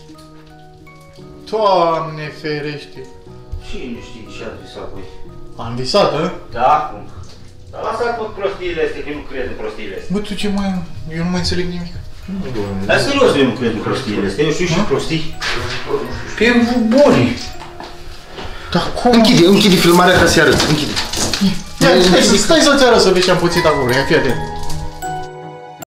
S1: Doamne ferește.
S3: Cine știe ce a zis apoi?
S1: Am visat, hă?
S3: Da, cum? Dar lasă-mă prostiile astea, că nu cred în prostiile astea.
S1: Bă, tu ce mai... Eu nu mai înțeleg nimic.
S3: Dar serios, eu nu cred în prostiile astea, eu știu și prostii. Pe buni.
S1: Dar cum?
S2: Închide filmarea ca să-i arăt, închide.
S1: Ia, stai să-ți arăt să vezi ce am pățit acolo, ia fii atent.